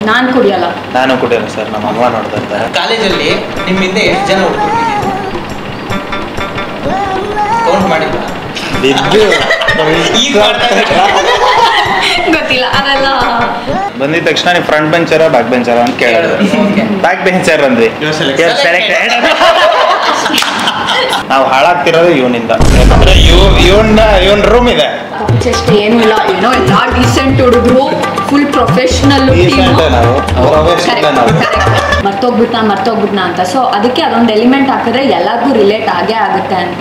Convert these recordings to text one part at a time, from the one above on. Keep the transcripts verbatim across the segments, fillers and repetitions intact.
ನಾನು ಕುಡಿಯಲ್ಲ. ನಾನು ಕುಡಿಯಲ್ಲ ಸರ್, ನಮ್ಮ ಅಮ್ಮ ನೋಡ್ದಂತ. ಕಾಲೇಜಲ್ಲಿ ನಿಮ್ಮ ಹಿಂದೆ ಎಷ್ಟು ಜನ ಹುಡುಗರು ಕೌಂಟ್ ಮಾಡಿಲ್ಲ? ಗೊತ್ತಿಲ್ಲ ಅದೆಲ್ಲ. ಬಂದಿದ ತಕ್ಷಣ ನೀವು ಫ್ರಂಟ್ ಬೆಂಚರ ಬ್ಯಾಕ್ ಬೆಂಚರ ಅಂತ ಕೇಳಿದ್ರು. ಬ್ಯಾಕ್ ಬೆಂಚರ್ ಅಂದ್ವಿ. ನಾವು ಹಾಳಾಗ್ತಿರೋದು ಇವನಿಂದ. ಯಾಕಂದ್ರೆ ಇವನ್ನ ಇವನ್ ರೂಮ್ ಇದೆ, ಜಸ್ಟ್ ಏನು ಇಲ್ಲ, ಏನೋ ಎಲ್ಲ ಡೀಸೆಂಟ್ ಹುಡುಗರು, ಫುಲ್ ಪ್ರೊಫೆಷನಲ್. ನಾವು ಮರ್ತೋಗ್ಬಿಟ್ನಾ ಮರ್ತೋಗ್ಬಿಟ್ನಾ ಅಂತ. ಸೊ ಅದಕ್ಕೆ ಅದೊಂದು ಎಲಿಮೆಂಟ್ ಹಾಕಿದ್ರೆ ಎಲ್ಲರಿಗೂ ರಿಲೇಟ್ ಆಗೇ ಆಗುತ್ತೆ ಅಂತ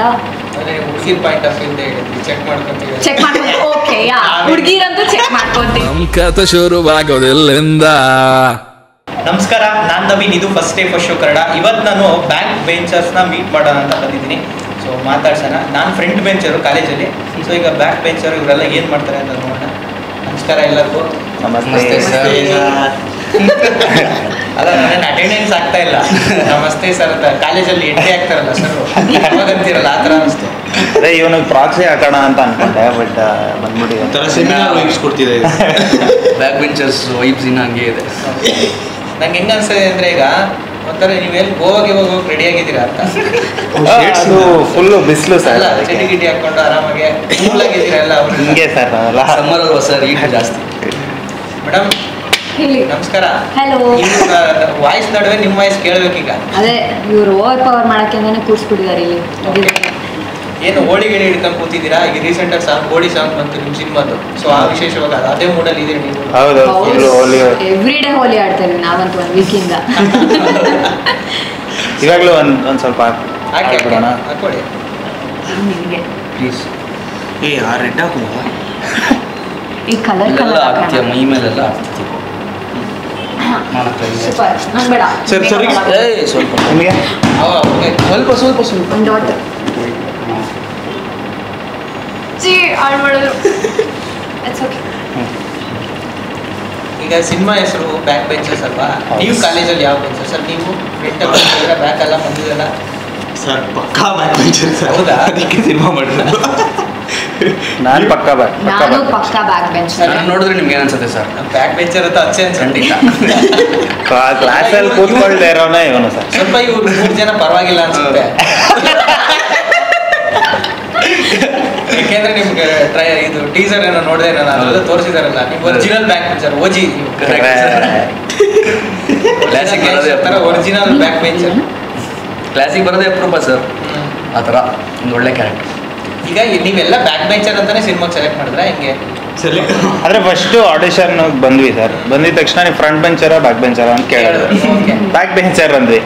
ಚೆಕ್ ಮಾಡ್ಕೊಂಡು. ಓಕೆ, ಹುಡುಗಿರಂತೂ ಚೆಕ್ ಮಾಡ್ಕೊಂತೀವಿ. ನಮ್ ಕಥೆ ಶುರುವಾಗೋದಿಲ್ಲಿಂದ. ನಮಸ್ಕಾರ, ನಾನು ನವೀನ್, ಇದು first day first show Kannada. ಇವತ್ತು ನಾನು ಬ್ಯಾಕ್ ಬೆಂಚರ್ಸ್ನ ಮೀಟ್ ಮಾಡೋಣ ಅಂತ ಬಂದಿದ್ದೀನಿ. ಸೊ ಮಾತಾಡ್ಸೋಣ. ನಾನು ಫ್ರಂಟ್ ಬೆಂಚರು ಕಾಲೇಜಲ್ಲಿ. ಸೊ ಈಗ ಬ್ಯಾಕ್ ಬೆಂಚರು ಇವರೆಲ್ಲ ಏನು ಮಾಡ್ತಾರೆ ಅಂತ ನೋಡೋಣ. ನಮಸ್ಕಾರ ಎಲ್ಲರಿಗೂ. ನಮಸ್ತೆ ಸರ್. ಅಲ್ಲ, ನನ್ನ ಅಟೆಂಡೆನ್ಸ್ ಆಗ್ತಾ ಇಲ್ಲ. ನಮಸ್ತೆ ಸರ್ ಅಂತ ಕಾಲೇಜಲ್ಲಿ ಎಂಟ್ರಿ ಆಗ್ತಾರಲ್ಲ ಸರ್, ಅವಾಗ ಅಂತೀರಲ್ಲ, ಆ ಥರ ಅನಿಸ್ತು. ಅದೇ ಇವನಿಗೆ ಪ್ರಾಕ್ಸಿ ಹಾಕೋಣ ಅಂತ ಅನ್ಕೊಂಡೆ, ಬಟ್ ಬಂದ್ಬಿಡಿ ಒಂಥರ ಸೆಮಿನಾರ್ ವೈಬ್ಸ್ ಕೊಡ್ತಿದೆ. ಬ್ಯಾಕ್ ಬೆಂಚರ್ಸ್ ವೈಬ್ಸ್ ಇನ್ನು ಹಂಗೆ ಇದೆ. ನಂಗೆ ಹೆಂಗ ಅನ್ಸ್ತದೆ ಅಂದ್ರೆ, ಈಗ ಒಂಥರ ನೀವೆಲ್ಲಿ ಗೋವಾಗೆ ಹೋಗೋಕೆ ರೆಡಿ ಆಗಿದ್ದೀರಾ ಅಂತ. ಅದು ಫುಲ್ಲು ಬಿಸಿಲು ಸರ್, ಚಟಿ ಗಿಟಿ ಹಾಕೊಂಡು ಆರಾಮಾಗಿ ಕೂಲ್ ಆಗಿದ್ದೀರಾ ಎಲ್ಲ. ಹಿಂಗೆ ಸರ್ ನಾವೆಲ್ಲ ಸಮ್ಮರ್ ಅಲ್ವಾ ಸರ್, ಈಗ ಜಾಸ್ತಿ. ಮೇಡಮ್ ಹೇಳಿ. ನಮಸ್ಕಾರ. ಹಲೋ. ವಾಯ್ಸ್ ನಡುವೆ ನಿಮ್ಮ ವಾಯ್ಸ್ ಕೇಳಬೇಕೀಗ. ಅದೇ ಇವ್ರು ಓವರ್ ಪವರ್ ಮಾಡಕ್ಕೆ ಅಂತಾನೆ ಕೂರಿಸ್ಬಿಟ್ಟಿದ್ದಾರೆ ಇಲ್ಲಿ. ಏನು ಹೋಳಿ ಗಿಳಿ ಹಿಡ್ಕೊಂಡು ಕೂತಿದ್ದೀರಾ? ಈಗ ರೀಸೆಂಟ್ ಆಗಿ ಸಾಂಗ್ ಹೋಳಿ ಸಾಂಗ್ ಬಂತು ನಿಮ್ಮ ಸಿನಿಮಾದು. ಸೊ ಆ ವಿಶೇಷವಾಗಿ ಅದೇ ಮೂಡಲ್ಲಿ ಇದೀರಿ ನೀವು? ಹೌದು, ಎವ್ರಿ ಡೇ ಹೋಲಿ ಆಡ್ತೇವೆ ನಾವಂತೂ ಒಂದು ವೀಕಿಂದ. ಇವಾಗಲೂ ಒಂದು ಒಂದು ಸ್ವಲ್ಪ ಹಾಕಿ ಹಾಕೊಳ್ಳಿ ನಿಮಗೆ ಪ್ಲೀಸ್. ಏ ಆ ರೆಡ್ ಹಾಕುವ ಈ ಕಲರ್ ಕಲರ್ ಆಗ್ತೀಯ, ಮೈ ಮೇಲೆಲ್ಲ ಆಗ್ತೀಯ. ಸೂಪರ್. ನಂಗೆ ಬೇಡ ಸರಿ ಸರಿ. ಏ ಸ್ವಲ್ಪ ನಿಮಗೆ ಸ್ವಲ್ಪ ಸ್ವಲ್ಪ ಸ್ವಲ್ಪ ಒಂದು ಡಾಟ್ ಜಿ ಆಡ್ ಮಾಡಿದ್ರು. It's okay. ಈಗ ಸಿನಿಮಾ ಹೆಸರು ಬ್ಯಾಕ್ ಬೆಂಚರ್ಸ್ ಅಲ್ವಾ? ನೀವು ಕಾಲೇಜಲ್ಲಿ ಯಾವ ಬೆಂಚರ್ ಸರ್? ನೀವು ಫ್ರಂಟ್ ಬಂದಿದ್ದೀರಾ, ಬ್ಯಾಕ್ ಎಲ್ಲ ಬಂದಿದ್ದೀರಾ ಸರ್? ಪಕ್ಕಾ ಬ್ಯಾಕ್ ಬೆಂಚರ್ ಸರ್. ಹೌದಾ? ಅದಕ್ಕೆ ಸಿನಿಮಾ ಮಾಡಿರೋದು. ನಾನು ಪಕ್ಕ ಬ್ಯಾಕ್ ನಾನು ಪಕ್ಕಾ ಬ್ಯಾಕ್ ಬೆಂಚ್. ನಾನು ನೋಡಿದ್ರೆ ನಿಮ್ಗೆ ಅನ್ಸುತ್ತೆ ಸರ್? ಬ್ಯಾಕ್ ಬೆಂಚರ್ ಅಂತ ಅಚ್ಚೆ ಖಂಡಿತ. ಕ್ಲಾಸಲ್ಲಿ ಕೂತ್ಕೊಳ್ದೇ ಇರೋನೇ ಇವನು ಸರ್. ಸ್ವಲ್ಪ ಇವ್ರು ಮೂರು ಜನ ಪರವಾಗಿಲ್ಲ ಅನ್ಸುತ್ತೆ. ಯಾಕೆಂದ್ರೆ ನಿಮ್ಗೆ ಟ್ರೈ ಇದು ಟೀಸರ್ ಏನೋ ನೋಡಿದೆ ನಾನು, ಅದೆಲ್ಲ ತೋರಿಸಿದಾರಲ್ಲ. ನೀವು original back bencher, OG classic ತರ ಒರಿಜಿನಲ್ ಬ್ಯಾಕ್ ಬೆಂಚರ್. ಕ್ಲಾಸಿಗೆ ಬರೋದೇ ಅಪ್ರೂಪ ಸರ್, ಆ ಥರ ಒಂದು ಒಳ್ಳೆ ಕ್ಯಾರೆಕ್ಟರ್. ಈಗ ನೀವೆಲ್ಲ ಬ್ಯಾಕ್ ಬೆಂಚರ್ ಅಂತಾನೆ ಸಿನಿಮಾಗೆ ಸೆಲೆಕ್ಟ್ ಮಾಡಿದ್ರೆ ಹೆಂಗೆ? ಅಂದ್ರೆ ಫಸ್ಟ್ ಆಡಿಷನ್ ಬಂದ್ವಿ ಸರ್. ಬಂದಿದ ತಕ್ಷಣ ನೀವು ಫ್ರಂಟ್ ಬೆಂಚರ ಬ್ಯಾಕ್ ಬೆಂಚರ ಅಂತ ಕೇಳಿದ್ರು. ಬ್ಯಾಕ್ ಬೆಂಚರ್ ಅಂದ್ವಿ.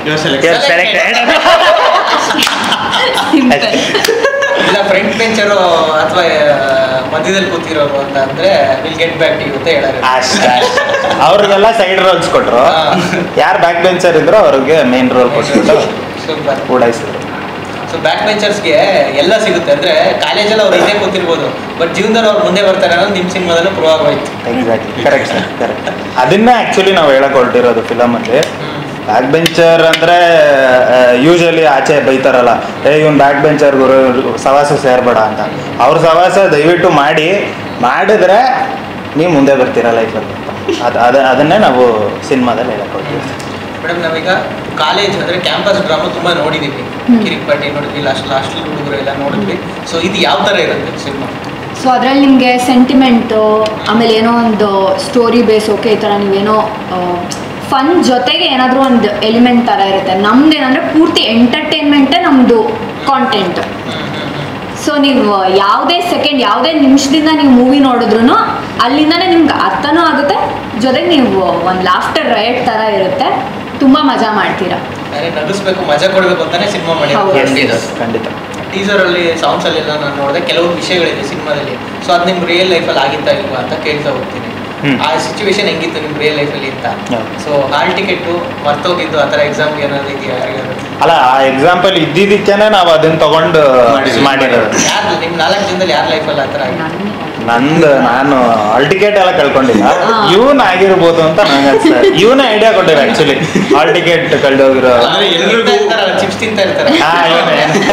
ಇಲ್ಲ ಫ್ರಂಟ್ ಬೆಂಚರು ಅಥವಾ ಮಧ್ಯದಲ್ಲಿ ಕೂತಿರೋರು ಅಂತ ಅಂದ್ರೆ will get back to you ಅಂತ ಹೇಳೋರು. ಅಷ್ಟೇ. ಅವ್ರಿಗೆಲ್ಲ ಸೈಡ್ ರೋಲ್ಸ್ ಕೊಟ್ರು. ಯಾರು ಬ್ಯಾಕ್ ಬೆಂಚರ್ ಇದ್ರು ಅವ್ರಿಗೆ ಮೇನ್ ರೋಲ್ ಕೊಟ್ಬಿಟ್ಟು ಸೂಪರ್ ಓಡಾಯಿಸಿದ್ರು. ಸೊ ಬ್ಯಾಕ್ ಬೆಂಚರ್ಸ್ಗೆ ಎಲ್ಲ ಸಿಗುತ್ತೆ. ಅಂದ್ರೆ ಕಾಲೇಜಲ್ಲಿ ಅವ್ರು ಇದೇ ಕೂತಿರ್ಬೋದು, ಬಟ್ ಜೀವನದಲ್ಲಿ ಅವ್ರು ಮುಂದೆ ಬರ್ತಾರೆ ಅನ್ನೋದು ನಿಮ್ಮ ಸಿನಿಮಾದಲ್ಲೂ ಪ್ರೂವ್ ಆಗೋಯ್ತು. Exactly, correct sir, correct. ಅದನ್ನ ಆಕ್ಚುಲಿ ನಾವು ಹೇಳಕ್ ಹೊರಟಿರೋದು ಫಿಲಮಲ್ಲಿ. ಬ್ಯಾಕ್ ಬೆಂಚರ್ ಅಂದ್ರೆ ಯೂಶಲಿ ಆಚೆ ಬೈತಾರಲ್ಲ, ಏ ಇವ್ನು ಬ್ಯಾಕ್ ಬೆಂಚರ್ ಗುರು, ಸವಾಸ ಸೇರ್ಬೇಡ ಅಂತ. ಅವ್ರ ಸವಾಸ ದಯವಿಟ್ಟು ಮಾಡಿ, ಮಾಡಿದ್ರೆ ನೀವು ಮುಂದೆ ಬರ್ತೀರ ಲೈಫಲ್ಲಿ. ಅದು ಅದ ಅದನ್ನೇ ನಾವು ಸಿನಿಮಾದಲ್ಲಿ ಹೇಳಕ್ ಹೊರಟಿವಿ. ಮೇಡಮ್, ನಾವೀಗ ಕಾಲೇಜ್ ಅಂದರೆ ಕ್ಯಾಂಪಸ್ ಡ್ರಾಮಾ ತುಂಬ ನೋಡಿದ್ದೀವಿ. ಕಿರಿಕ್ಪಾಟಿ ನೋಡಿದ್ವಿ, ಲಾಸ್ಟ್ ಲಾಸ್ಟಲ್ಲಿ ಹುಡುಗರು ಎಲ್ಲ ನೋಡಿದ್ವಿ. ಸೊ ಇದು ಯಾವ ಥರ ಇರುತ್ತೆ ಸಿನಿಮಾ? ಸೊ ಅದರಲ್ಲಿ ನಿಮಗೆ ಸೆಂಟಿಮೆಂಟು, ಆಮೇಲೆ ಏನೋ ಒಂದು ಸ್ಟೋರಿ ಬೇಸ್, ಓಕೆ ಈ ಥರ ನೀವೇನೋ ಫನ್ ಜೊತೆಗೆ ಏನಾದರೂ ಒಂದು ಎಲಿಮೆಂಟ್ ಥರ ಇರುತ್ತೆ. ನಮ್ದು ಏನಂದರೆ ಪೂರ್ತಿ ಎಂಟರ್ಟೈನ್ಮೆಂಟೇ ನಮ್ಮದು ಕಾಂಟೆಂಟ್. ಸೊ ನೀವು ಯಾವುದೇ ಸೆಕೆಂಡ್, ಯಾವುದೇ ನಿಮಿಷದಿಂದ ನೀವು ಮೂವಿ ನೋಡಿದ್ರು ಅಲ್ಲಿಂದನೇ ನಿಮ್ಗೆ ಅರ್ಥನೂ ಆಗುತ್ತೆ, ಜೊತೆಗೆ ನೀವು ಒಂದು ಲಾಫ್ಟರ್ ರೈಟ್ ಥರ ಇರುತ್ತೆ. ತುಂಬ ಮಜಾ ಮಾಡ್ತೀರಾ. ನಗಿಸ್ಬೇಕು, ಮಜಾ ಕೊಡಬೇಕು ಅಂತಾನೆ ಸಿನಿಮಾ ಮಾಡಿ. ಖಂಡಿತ. ಟೀಸರಲ್ಲಿ ಸಾಂಗ್ಸಲ್ಲೆಲ್ಲ ನಾನು ನೋಡಿದೆ, ಕೆಲವು ವಿಷಯಗಳಿದೆ ಸಿನಿಮಾದಲ್ಲಿ. ಸೊ ಅದು ನಿಮ್ಮ ರಿಯಲ್ ಲೈಫಲ್ಲಿ ಆಗಿತ್ತಾ ಇಲ್ವಾ ಅಂತ ಕೇಳ್ತಾ ಹೋಗ್ತೀನಿ. ಆ ಸಿಚುವೇಶನ್ ಹೆಂಗಿತ್ತು ನಿಮ್ಮ ರಿಯಲ್ ಲೈಫಲ್ಲಿ ಅಂತ. ಸೊ ಹಾಲ್ ಟಿಕೆಟು ಮರ್ತೋಗಿದ್ದು ಆ ಥರ ಎಕ್ಸಾಂಪಲ್ ಏನಾದ್ರು ಇದೆಯಾ? ಅಲ್ಲ, ಆ ಎಕ್ಸಾಂಪಲ್ ಇದ್ದಿದ್ದಕ್ಕೇನೆ ನಾವು ಅದನ್ನ ತಗೊಂಡು ಮಾಡಿರೋದು. ಯಾರು ನಿಮ್ಮ ನಾಲ್ಕು ಜನದಲ್ಲಿ ಯಾರ ಲೈಫಲ್ಲಿ ಆ ಥರ ಆಗಿದೆ? ನಂದು ನಾನು ಹಾಲ್ ಟಿಕೆಟ್ ಎಲ್ಲ ಕಳ್ಕೊಂಡಿಲ್ಲ, ಇವನ್ ಆಗಿರ್ಬೋದು ಅಂತ ನಂಗೆ ಅನ್ಸುತ್ತೆ. ಇವನೇ idea ಕೊಟ್ಟಿರ actually, hall ticket ಕಳ್ದೋಗಿರೋ. Chips ತಿಂತಾ ಇರ್ತಾರೆ. ಹಾ, ಇವನೇ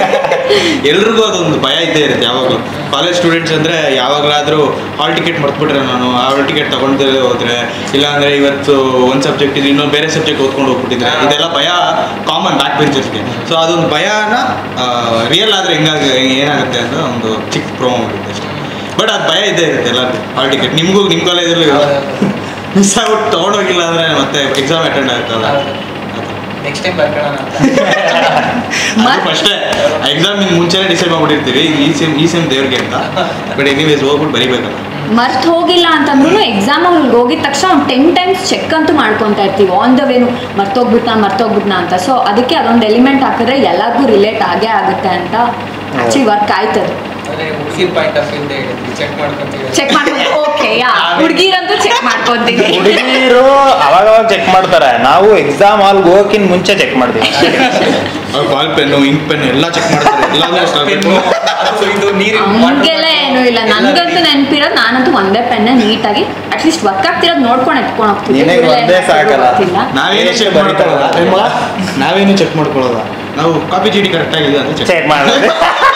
ಎಲ್ರಿಗೂ ಅದೊಂದು ಭಯ ಇದ್ದೇ ಇರುತ್ತೆ ಯಾವಾಗಲೂ. ಕಾಲೇಜ್ ಸ್ಟೂಡೆಂಟ್ಸ್ ಅಂದರೆ ಯಾವಾಗಲಾದರೂ ಹಾಲ್ ಟಿಕೆಟ್ ಮರ್ತ್ಬಿಟ್ರೆ ನಾನು ಹಾಲ್ ಟಿಕೆಟ್ ತೊಗೊಂಡು ಹೋದರೆ, ಇಲ್ಲಾಂದರೆ ಇವತ್ತು ಒಂದು ಸಬ್ಜೆಕ್ಟ್ ಇದು ಇನ್ನೊಂದು ಬೇರೆ ಸಬ್ಜೆಕ್ಟ್ ಓದ್ಕೊಂಡು ಹೋಗ್ಬಿಟ್ಟಿದ್ರೆ, ಇದೆಲ್ಲ ಭಯ ಕಾಮನ್ ಬ್ಯಾಕ್ ಬೆಂಚರ್ಸ್ಗೆ. ಸೊ ಅದೊಂದು ಭಯನ ರಿಯಲ್ ಆದರೆ ಹೆಂಗಾಗ ಏನಾಗುತ್ತೆ ಅಂತ ಒಂದು ಚಿಕ್ಕ ಪ್ರೋಮೋ ಮಾಡಿದ್ದೆ ಅಷ್ಟೇ. ಬಟ್ ಅದು ಭಯ ಇದ್ದೇ ಇರುತ್ತೆ ಎಲ್ಲರಿಗೂ. ಹಾಲ್ ಟಿಕೆಟ್ ನಿಮಗೂ ನಿಮ್ಮ ಕಾಲೇಜಲ್ಲೂ ಮಿಸ್ ಆಗ್ಬಿಟ್ಟು ತೊಗೊಂಡೋಗಿಲ್ಲ ಅಂದರೆ ಮತ್ತೆ ಎಕ್ಸಾಮ್ ಅಟೆಂಡ್ ಆಗ್ತಲ್ಲ. ನೆಕ್ಸ್ಟ್ ಟೈಮ್ ಬರ್ಕೊಳ್ಳೋಣ ಅಂತ ಫಸ್ಟೇ ಎಕ್ಸಾಮ್ ಇನ್ನು ಮುಂಚೆನೇ ಡಿಸೈಡ್ ಮಾಡ್ಬಿಟ್ಟಿರ್ತೀವಿ ಈ ಸೇಮ್ ಈ ಸೇಮ್ ದೇವ್ರಿಗೆ ಅಂತ. ಬಟ್ ಎನಿವೇಸ್ ಹೋಗ್ಬಿಟ್ಟು ಬರಿಬೇಕಲ್ಲ. ಮರ್ತ್ ಹೋಗಿಲ್ಲ ಅಂತಂದ್ರೂ ಎಕ್ಸಾಮ್ ಹೋಗಿದ ತಕ್ಷಣ ಒಂದು ಟೆನ್ ಟೈಮ್ಸ್ ಚೆಕ್ ಅಂತೂ ಮಾಡ್ಕೊತಾ ಇರ್ತೀವಿ ಆನ್ ದ ವೇನು, ಮರ್ತೋಗ್ಬಿಟ್ನಾ ಮರ್ತೋಗ್ಬಿಟ್ನಾ ಅಂತ. ಸೊ ಅದಕ್ಕೆ ಅದೊಂದು ಎಲಿಮೆಂಟ್ ಹಾಕಿದ್ರೆ ಎಲ್ಲರಿಗೂ ರಿಲೇಟ್ ಆಗೇ ಆಗುತ್ತೆ ಅಂತ ಆಕ್ಚುಲಿ ವರ್ಕ್ ಆಯ್ತದೆ. ಹುಡುಗಿರ್ ಪಾಯಿಂಟ್ ಆಫ್ ವ್ಯೂ ಹೇಳಿದ್ವಿ, ಚೆಕ್ ಮಾಡ್ಕೊಂತೀವಿ. ಚೆಕ್ ಮಾಡ್ಕೊಂಡು ಓಕೆ ಯಾ ಹುಡುಗಿರಂತೂ ಚೆಕ್ ಮಾಡ್ಕೊಂತೀವಿ. ಹುಡುಗಿರು ಅವಾಗ ಚೆಕ್ ಮಾಡ್ತಾರೆ, ನಾವು ಎಕ್ಸಾಮ್ ಹಾಲ್ಗೆ ಹೋಗಿನ ಮುಂಚೆ ಚೆಕ್ ಮಾಡ್ತೀವಿ. ಅವ್ರು ಬಾಲ್ ಪೆನ್ನು ಇಂಕ್ ಪೆನ್ನು ಎಲ್ಲ ಚೆಕ್ ಮಾಡ್ತಾರೆ. ಎಲ್ಲಾದ್ರೂ ಇದು ನೀರಿನ ಹಂಗೆಲ್ಲ ಏನು ಇಲ್ಲ. ನನ್ಗಂತೂ ನೆನಪಿರೋದು ನಾನಂತೂ ಒಂದೇ ಪೆನ್ನ ನೀಟಾಗಿ ಅಟ್ಲೀಸ್ಟ್ ವರ್ಕ್ ಆಗ್ತಿರೋದು ನೋಡ್ಕೊಂಡು ಎತ್ಕೊಂಡು ಹೋಗ್ತೀನಿ. ನಿನಗೆ ಒಂದೇ ಸಾಕಲ್ಲ. ನಾವೇನು ಚೆಕ್ ಮಾಡ್ಕೊಳ್ಳೋದ ನಾವೇನು ಚೆಕ್ ಮಾಡ್ಕೊಳ್ಳೋದ ನಾವು ಕಾಪಿ ಚೀಟಿ ಕರೆಕ್ಟ್ ಆಗಿದೆ ಅಂತ ಚೆಕ್ ಚೆಕ್ ಮಾಡೋದು.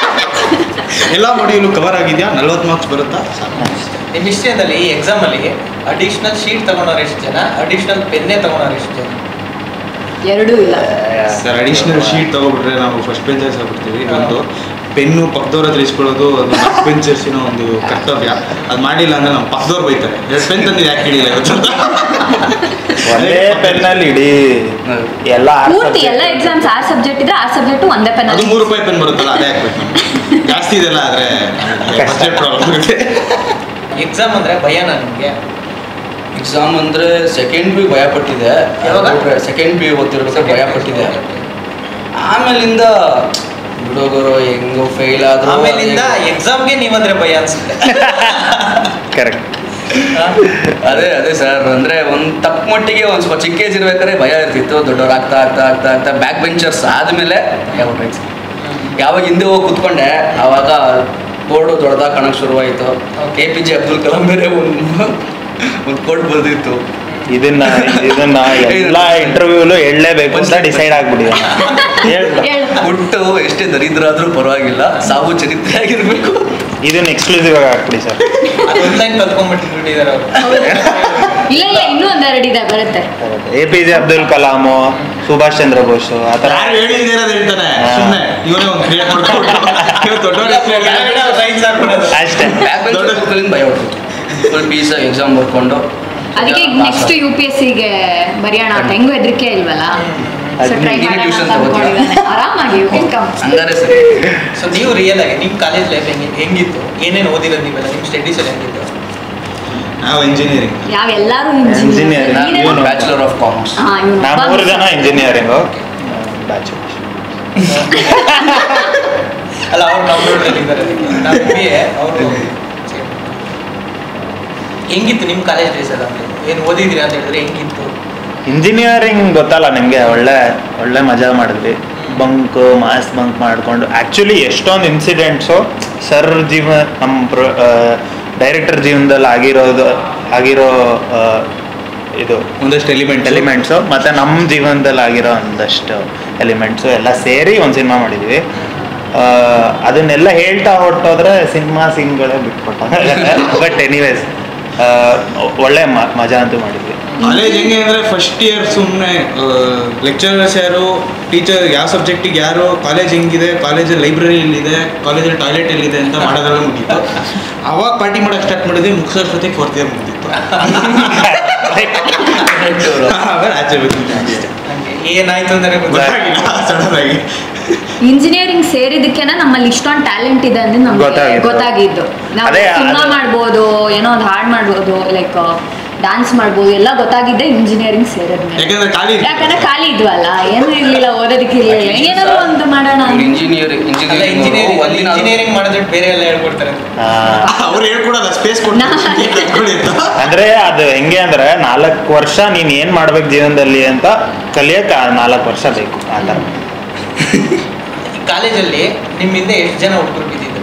ಎಲ್ಲ ಮಾಡ್ಯೂಲು ಕವರ್ ಆಗಿದೆಯಾ, ನಲ್ವತ್ತು ಮಾರ್ಕ್ಸ್ ಬರುತ್ತಾ? ನಿಮ್ಮ ವಿಷಯದಲ್ಲಿ ಈ ಎಕ್ಸಾಮಲ್ಲಿ ಅಡಿಷ್ನಲ್ ಶೀಟ್ ತಗೊಂಡವ್ರು ಎಷ್ಟು ಜನ, ಅಡಿಷ್ನಲ್ ಪೆನ್ನೇ ತಗೊಂಡವ್ರು ಎಷ್ಟು ಜನ? ಎರಡೂ ಇಲ್ಲ ಸರ್. ಅಡಿಷ್ನಲ್ ಶೀಟ್ ತಗೊಬಿಟ್ರೆ ನಾವು ಫಸ್ಟ್ ಬೆಂಚರ್ಸ್ ಆಗ್ಬಿಡ್ತೀವಿ. ಒಂದು ಪೆನ್ನು ಪಕ್ಕದವ್ರ ಹತ್ರ ಇಸ್ಕೊಳ್ಳೋದು ಅದು ಫಸ್ಟ್ ಬೆಂಚರ್ಸಿನ ಒಂದು ಕರ್ತವ್ಯ. ಅದು ಮಾಡಿಲ್ಲ ಅಂದ್ರೆ ನಮ್ಮ ಪಕ್ಕದವ್ರು ಬೈತಾರೆ, ಎರಡು ಪೆನ್ ತಂದಿದ್ದು ಯಾಕೆ ಹಿಡಿಲ್ಲ ಇವತ್ತು ಅಂತ. ಒಂದೇ ಪೆನ್ನಲ್ಲಿ ಇಡೀ ಎಲ್ಲ ಪೂರ್ತಿ ಎಲ್ಲ ಎಕ್ಸಾಮ್ಸ್ ಆರು ಸಬ್ಜೆಕ್ಟ್ ಇದ್ರೆ ಆರು ಸಬ್ಜೆಕ್ಟ್ ಒಂದೇ ಪೆನ್. ಅದು ಮೂರು ರೂಪಾಯಿ ಪೆನ್ ಬರುತ್ತಲ್ಲ, ಅದೇ ಹಾಕ್ಬೇಕು ನಮ್ಗೆ. ಜಾಸ್ತಿ ಇದೆಲ್ಲ ಆದರೆ ಬಜೆಟ್ ಪ್ರಾಬ್ಲಮ್ ಆಗುತ್ತೆ. ಎಕ್ಸಾಮ್ ಅಂದರೆ ಭಯನಾ ನಿಮಗೆ? ಎಕ್ಸಾಮ್ ಅಂದರೆ ಸೆಕೆಂಡ್ ಪಿ ಭಯ ಪಟ್ಟಿದೆ. ಯಾವಾಗ? ಸೆಕೆಂಡ್ ಪಿ ಓದ್ತಿರ್ಬೇಕಾದ್ರೆ ಭಯ ಪಟ್ಟಿದೆ. ಆಮೇಲಿಂದ ಹುಡುಗರು ಹೆಂಗೋ ಫೇಲ್ ಆದ್ರು. ಆಮೇಲಿಂದ ಎಕ್ಸಾಮ್ಗೆ ನೀವಂದ್ರೆ ಭಯ ಅನ್ಸುತ್ತೆ. ಕರೆಕ್ಟ್. ಅದೇ ಅದೇ ಸರ್, ಅಂದರೆ ಒಂದು ತಪ್ಪು ಮಟ್ಟಿಗೆ ಒಂದು ಸ್ವಲ್ಪ ಚಿಕ್ಕ ಏಜ್ ಇರ್ಬೇಕಾದ್ರೆ ಭಯ ಇರ್ತಿತ್ತು. ದೊಡ್ಡವ್ರು ಆಗ್ತಾ ಆಗ್ತಾ ಆಗ್ತಾ ಆಗ್ತಾ ಬ್ಯಾಕ್ ಬೆಂಚರ್ಸ್ ಆದಮೇಲೆ ಯಾವ ಯಾವಾಗ ಹಿಂದೆ ಹೋಗಿ ಕೂತ್ಕೊಂಡೆ ಆವಾಗ ಬೋರ್ಡು ದೊಡ್ಡದಾಗಿ ಕಾಣೋಕ್ಕೆ ಶುರುವಾಯಿತು. A P J Abdul Kalam ಬೇರೆ ಒಂದು ಒಂದು ಕೋಟ್ ಬಂದಿತ್ತು. ಇದನ್ನ ಇದನ್ನ ಎಲ್ಲ ಇಂಟರ್ವ್ಯೂಲು ಹೇಳಲೇಬೇಕು ಅಂತ ಡಿಸೈಡ್ ಆಗ್ಬಿಟ್ಟಿದೆ. ಹುಟ್ಟು ಎಷ್ಟೇ ದರಿದ್ರ ಆದ್ರೂ ಪರವಾಗಿಲ್ಲ, ಸಾವು ಚರಿತ್ರೆ ಆಗಿರ್ಬೇಕು. ಇದನ್ನ ಎಕ್ಸ್ಕ್ಲೂಸಿವ್ ಆಗಿ ಹಾಕ್ಬಿಡಿ ಸರ್. ಆನ್ಲೈನ್ ಕಲ್ತ್ಕೊಂಡ್ಬಿಟ್ಟಿದ್ದಾರೆ ಅವರು. ಇಲ್ಲ ಇಲ್ಲ ಇನ್ನೂ ಒಂದೆರಡು ಇದೆ ಬರುತ್ತೆ. A P J Abdul Kalam, Subhash Chandra Bose ಆ ಥರ ಯಾರು ಹೇಳಿದಿರೋದು ಹೇಳ್ತಾನೆ ಸುಮ್ಮನೆ. ಇವನೇ ಒಂದು ಕ್ರಿಯೇಟ್ ಮಾಡ್ಕೊಂಡು ದೊಡ್ಡವ್ರ ಅಷ್ಟೇ. ಭಯ ಹುಟ್ಟಿತ್ತು. ಪೀಸ್ ಎಕ್ಸಾಮ್ ಬರ್ಕೊಂಡು ಅದಕ್ಕೆ ನೆಕ್ಸ್ಟ್ ಯು ಪಿ ಎಸ್ ಸಿಗೆ ಬರೆಯೋಣ ಅಂತ ಹೆಂಗು ಹೆದರಿಕೆ ಇಲ್ವಲ್ಲ. ಸೊ ಟ್ರೈ ಮಾಡೋಣ ಅನ್ಕೊಂಡಿದ್ದಾನೆ. ಆರಾಮಾಗಿ ಯು ಕ್ಯಾನ್ ಕಮ್. ಹಂಗಾರೆ ಸರಿ. ಸೊ ನೀವು ರಿಯಲ್ ಆಗಿ ನಿಮ್ಮ ಕಾಲೇಜ್ ಲೈಫ್ ಹೆಂಗೆ ಹೆಂಗಿತ್ತು? ಏನೇನು ಓದಿರೋದು ನೀವೆಲ್ಲ? ನಿಮ್ಮ ಸ್ಟಡೀಸ್ ಎಲ್ಲ ಹೆಂಗಿತ್ತು? ನಾವು ಇಂಜಿನಿಯರಿಂಗ್. ಯಾವೆಲ್ಲರೂ Engineering. Engineering. Bachelor of commerce. ಹಾ ಇವನು ನಾವು ಮೂರು ಜನ ಇಂಜಿನಿಯರಿಂಗು ಬ್ಯಾಚುಲರ್. ಅಲ್ಲ ಅವ್ರು ನಮ್ಮಲ್ಲಿದ್ದಾರೆ. ನಾವು ಬಿ ಎ ಅವರು ಹೆಂಗಿತ್ತು ನಿಮ್ಮ ಕಾಲೇಜ್ ಡೇಸ್ ಎಲ್ಲ? ಏನು ಓದಿದ್ದೀರಾ ಅಂತ ಹೇಳಿದ್ರೆ ಹೆಂಗಿತ್ತು? ಇಂಜಿನಿಯರಿಂಗ್ ಗೊತ್ತಲ್ಲ ನಿಮಗೆ, ಒಳ್ಳೆ ಒಳ್ಳೆ ಮಜಾ ಮಾಡಿದ್ವಿ. ಬಂಕು ಮಾಸ್ ಬಂಕ್ ಮಾಡಿಕೊಂಡು ಆ್ಯಕ್ಚುಲಿ ಎಷ್ಟೊಂದು ಇನ್ಸಿಡೆಂಟ್ಸು ಸರ್ ಜೀವ ನಮ್ಮ ಪ್ರ ಡೈರೆಕ್ಟರ್ ಜೀವನದಲ್ಲಿ ಆಗಿರೋದು ಆಗಿರೋ ಇದು ಒಂದಷ್ಟು ಎಲಿಮೆಂಟ್ ಎಲಿಮೆಂಟ್ಸು ಮತ್ತು ನಮ್ಮ ಜೀವನದಲ್ಲಿ ಆಗಿರೋ ಒಂದಷ್ಟು ಎಲಿಮೆಂಟ್ಸು ಎಲ್ಲ ಸೇರಿ ಒಂದು ಸಿನಿಮಾ ಮಾಡಿದ್ವಿ. ಅದನ್ನೆಲ್ಲ ಹೇಳ್ತಾ ಹೊರಟೋದ್ರೆ ಸಿನಿಮಾ ಸೀನ್ಗಳೇ ಬಿಟ್ಕೊಟ್ಟ. ಬಟ್ ಎನಿವೇಸ್ ಒಳ್ಳೆ ಮಜಾ ಅಂತೂ ಮಾಡಿದ್ವಿ. ಕಾಲೇಜ್ ಹೆಂಗೆ ಅಂದರೆ ಫಸ್ಟ್ ಇಯರ್ ಸುಮ್ಮನೆ ಲೆಕ್ಚರರ್ಸ್ ಯಾರು, ಟೀಚರ್ ಯಾವ ಸಬ್ಜೆಕ್ಟಿಗೆ ಯಾರು, ಕಾಲೇಜ್ ಹೆಂಗಿದೆ, ಕಾಲೇಜಲ್ಲಿ ಲೈಬ್ರರಿ ಎಲ್ಲಿದೆ, ಕಾಲೇಜಲ್ಲಿ ಟಾಯ್ಲೆಟ್ ಎಲ್ಲಿದೆ ಅಂತ ಮಾಡೋದ್ರಲ್ಲಿ ಮುಗೀತು. ಅವಾಗ ಪಾರ್ಟಿ ಮಾಡೋಕ್ಕೆ ಸ್ಟಾರ್ಟ್ ಮಾಡಿದ್ವಿ. ಮುಗಿಸೋಷ್ಟೊತ್ತಿಗೆ ಫೋರ್ತ್ ಇಯರ್ ಮುಗಿದಿತ್ತು. ಆಮೇಲೆ ಆಚೆ ಬಂದಿದ್ದೆ. ಏನಾಯ್ತು ಅಂದರೆ ಸಡನ್ ಆಗಿ ಇಂಜಿನಿಯರಿಂಗ್ ಸೇರಿದಕ್ಕೆನ ನಮ್ಮಲ್ಲಿ ಇಷ್ಟೊಂದು ಟ್ಯಾಲೆಂಟ್ ಇದೆ ಅಂದ್ರೆ ನಮ್ಗೆ ಗೊತ್ತಾಗಿದ್ದು. ಗೊತ್ತಾಗಿದ್ದು. ನಾವು ಅದೇ ಸಿನಿಮಾ ಅದು- ಮಾಡ್ಬೋದು, ಏನೋ ಒಂದು ಹಾಡು ಮಾಡ್ಬೋದು, ಲೈಕ್ ಡ್ಯಾನ್ಸ್ ಮಾಡ್ಬೋದು, ಎಲ್ಲ ಗೊತ್ತಾಗಿದ್ದೆ ಇಂಜಿನಿಯರಿಂಗ್ ಸೇರಿದ್ಮೇಲೆ. ಯಾಕಂದ್ರೆ ಖಾಲಿ ಯಾಕಂದ್ರೆ ಖಾಲಿ ಇದ್ವಲ್ಲ, ಏನೂ ಇರ್ಲಿಲ್ಲ, ಓದೋದಕ್ಕೆ ಇರ್ಲಿಲ್ಲ, ಏನಾದ್ರು ಒಂದು ಮಾಡೋಣ. ಇಂಜಿನಿಯರಿಂಗ್ ಇಂಜಿನಿಯರಿಂಗ್ ಇಂಜಿನಿಯರಿಂಗ್ ಮಾಡಿದ್ರೆ ಬೇರೆ ಎಲ್ಲ ಹೇಳ್ಕೊಡ್ತಾರೆ. ಅವ್ರು ಹೇಳ್ಕೊಡಲ್ಲ, ಸ್ಪೇಸ್ ಕೊಡ್ತಾರೆ. ಅಂದ್ರೆ ಅದು ಹೆಂಗೆ ಅಂದ್ರೆ ನಾಲ್ಕು ವರ್ಷ ನೀನ್ ಏನ್ ಮಾಡ್ಬೇಕು ಜೀವನದಲ್ಲಿ ಅಂತ ಕಲಿಯಕ್ಕೆ ನಾಲ್ಕು ವರ್ಷ ಬೇಕು ಆ ಥರ. ಕಾಲೇಜಲ್ಲಿ ನಿಮ್ಮಿಂದ ಎಷ್ಟು ಜನ ಹುಡುಗರು ಬಿದ್ದಿದ್ರು?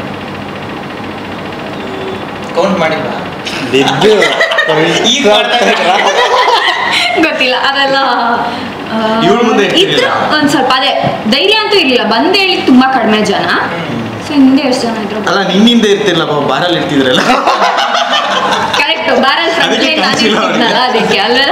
ಕೌಂಟ್ ಮಾಡಿಲ್ಲ. ಬಿದ್ದು ಈಗ ಮಾಡ್ತಾ ಇದ್ದೀರಾ? ಗೊತ್ತಿಲ್ಲ ಅದೆಲ್ಲ ಆ, ಇವ್ಳ್ ಮುಂದೆ ಇರ್ತಿರ್ಲಿಲ್ಲ. ಇದ್ರು ಒಂದ್ ಸ್ವಲ್ಪ ಅದೇ ಧೈರ್ಯ ಅಂತೂ ಇರ್ಲಿಲ್ಲ ಬಂದ್ ಹೇಳಿ ತುಂಬಾ ಕಡಿಮೆ ಜನ ಸೊ ಹಿಂದೆ ಎಷ್ಟು ಜನ ಇದ್ರು ಅಲ್ಲ ನಿನ್ನಿಂದ ಇರ್ತಿರ್ಲ ಬಾರಲ್ಲಿ ಇರ್ತಿದ್ರಲ್ಲ ಕರೆಕ್ಟ್ ಬಾರಲ್ಲಿ ಫ್ರಂಟ್ ಅದಕ್ಕೆ ಲೈನ್ ನಾನು ಕಾಣಿಸಿಲ್ಲ ಅವ್ರಿಗೆ. ಇರ್ತಿದ್ನಲ್ಲ ಅದಕ್ಕೆ ಅಲ್ಲೆಲ್ಲ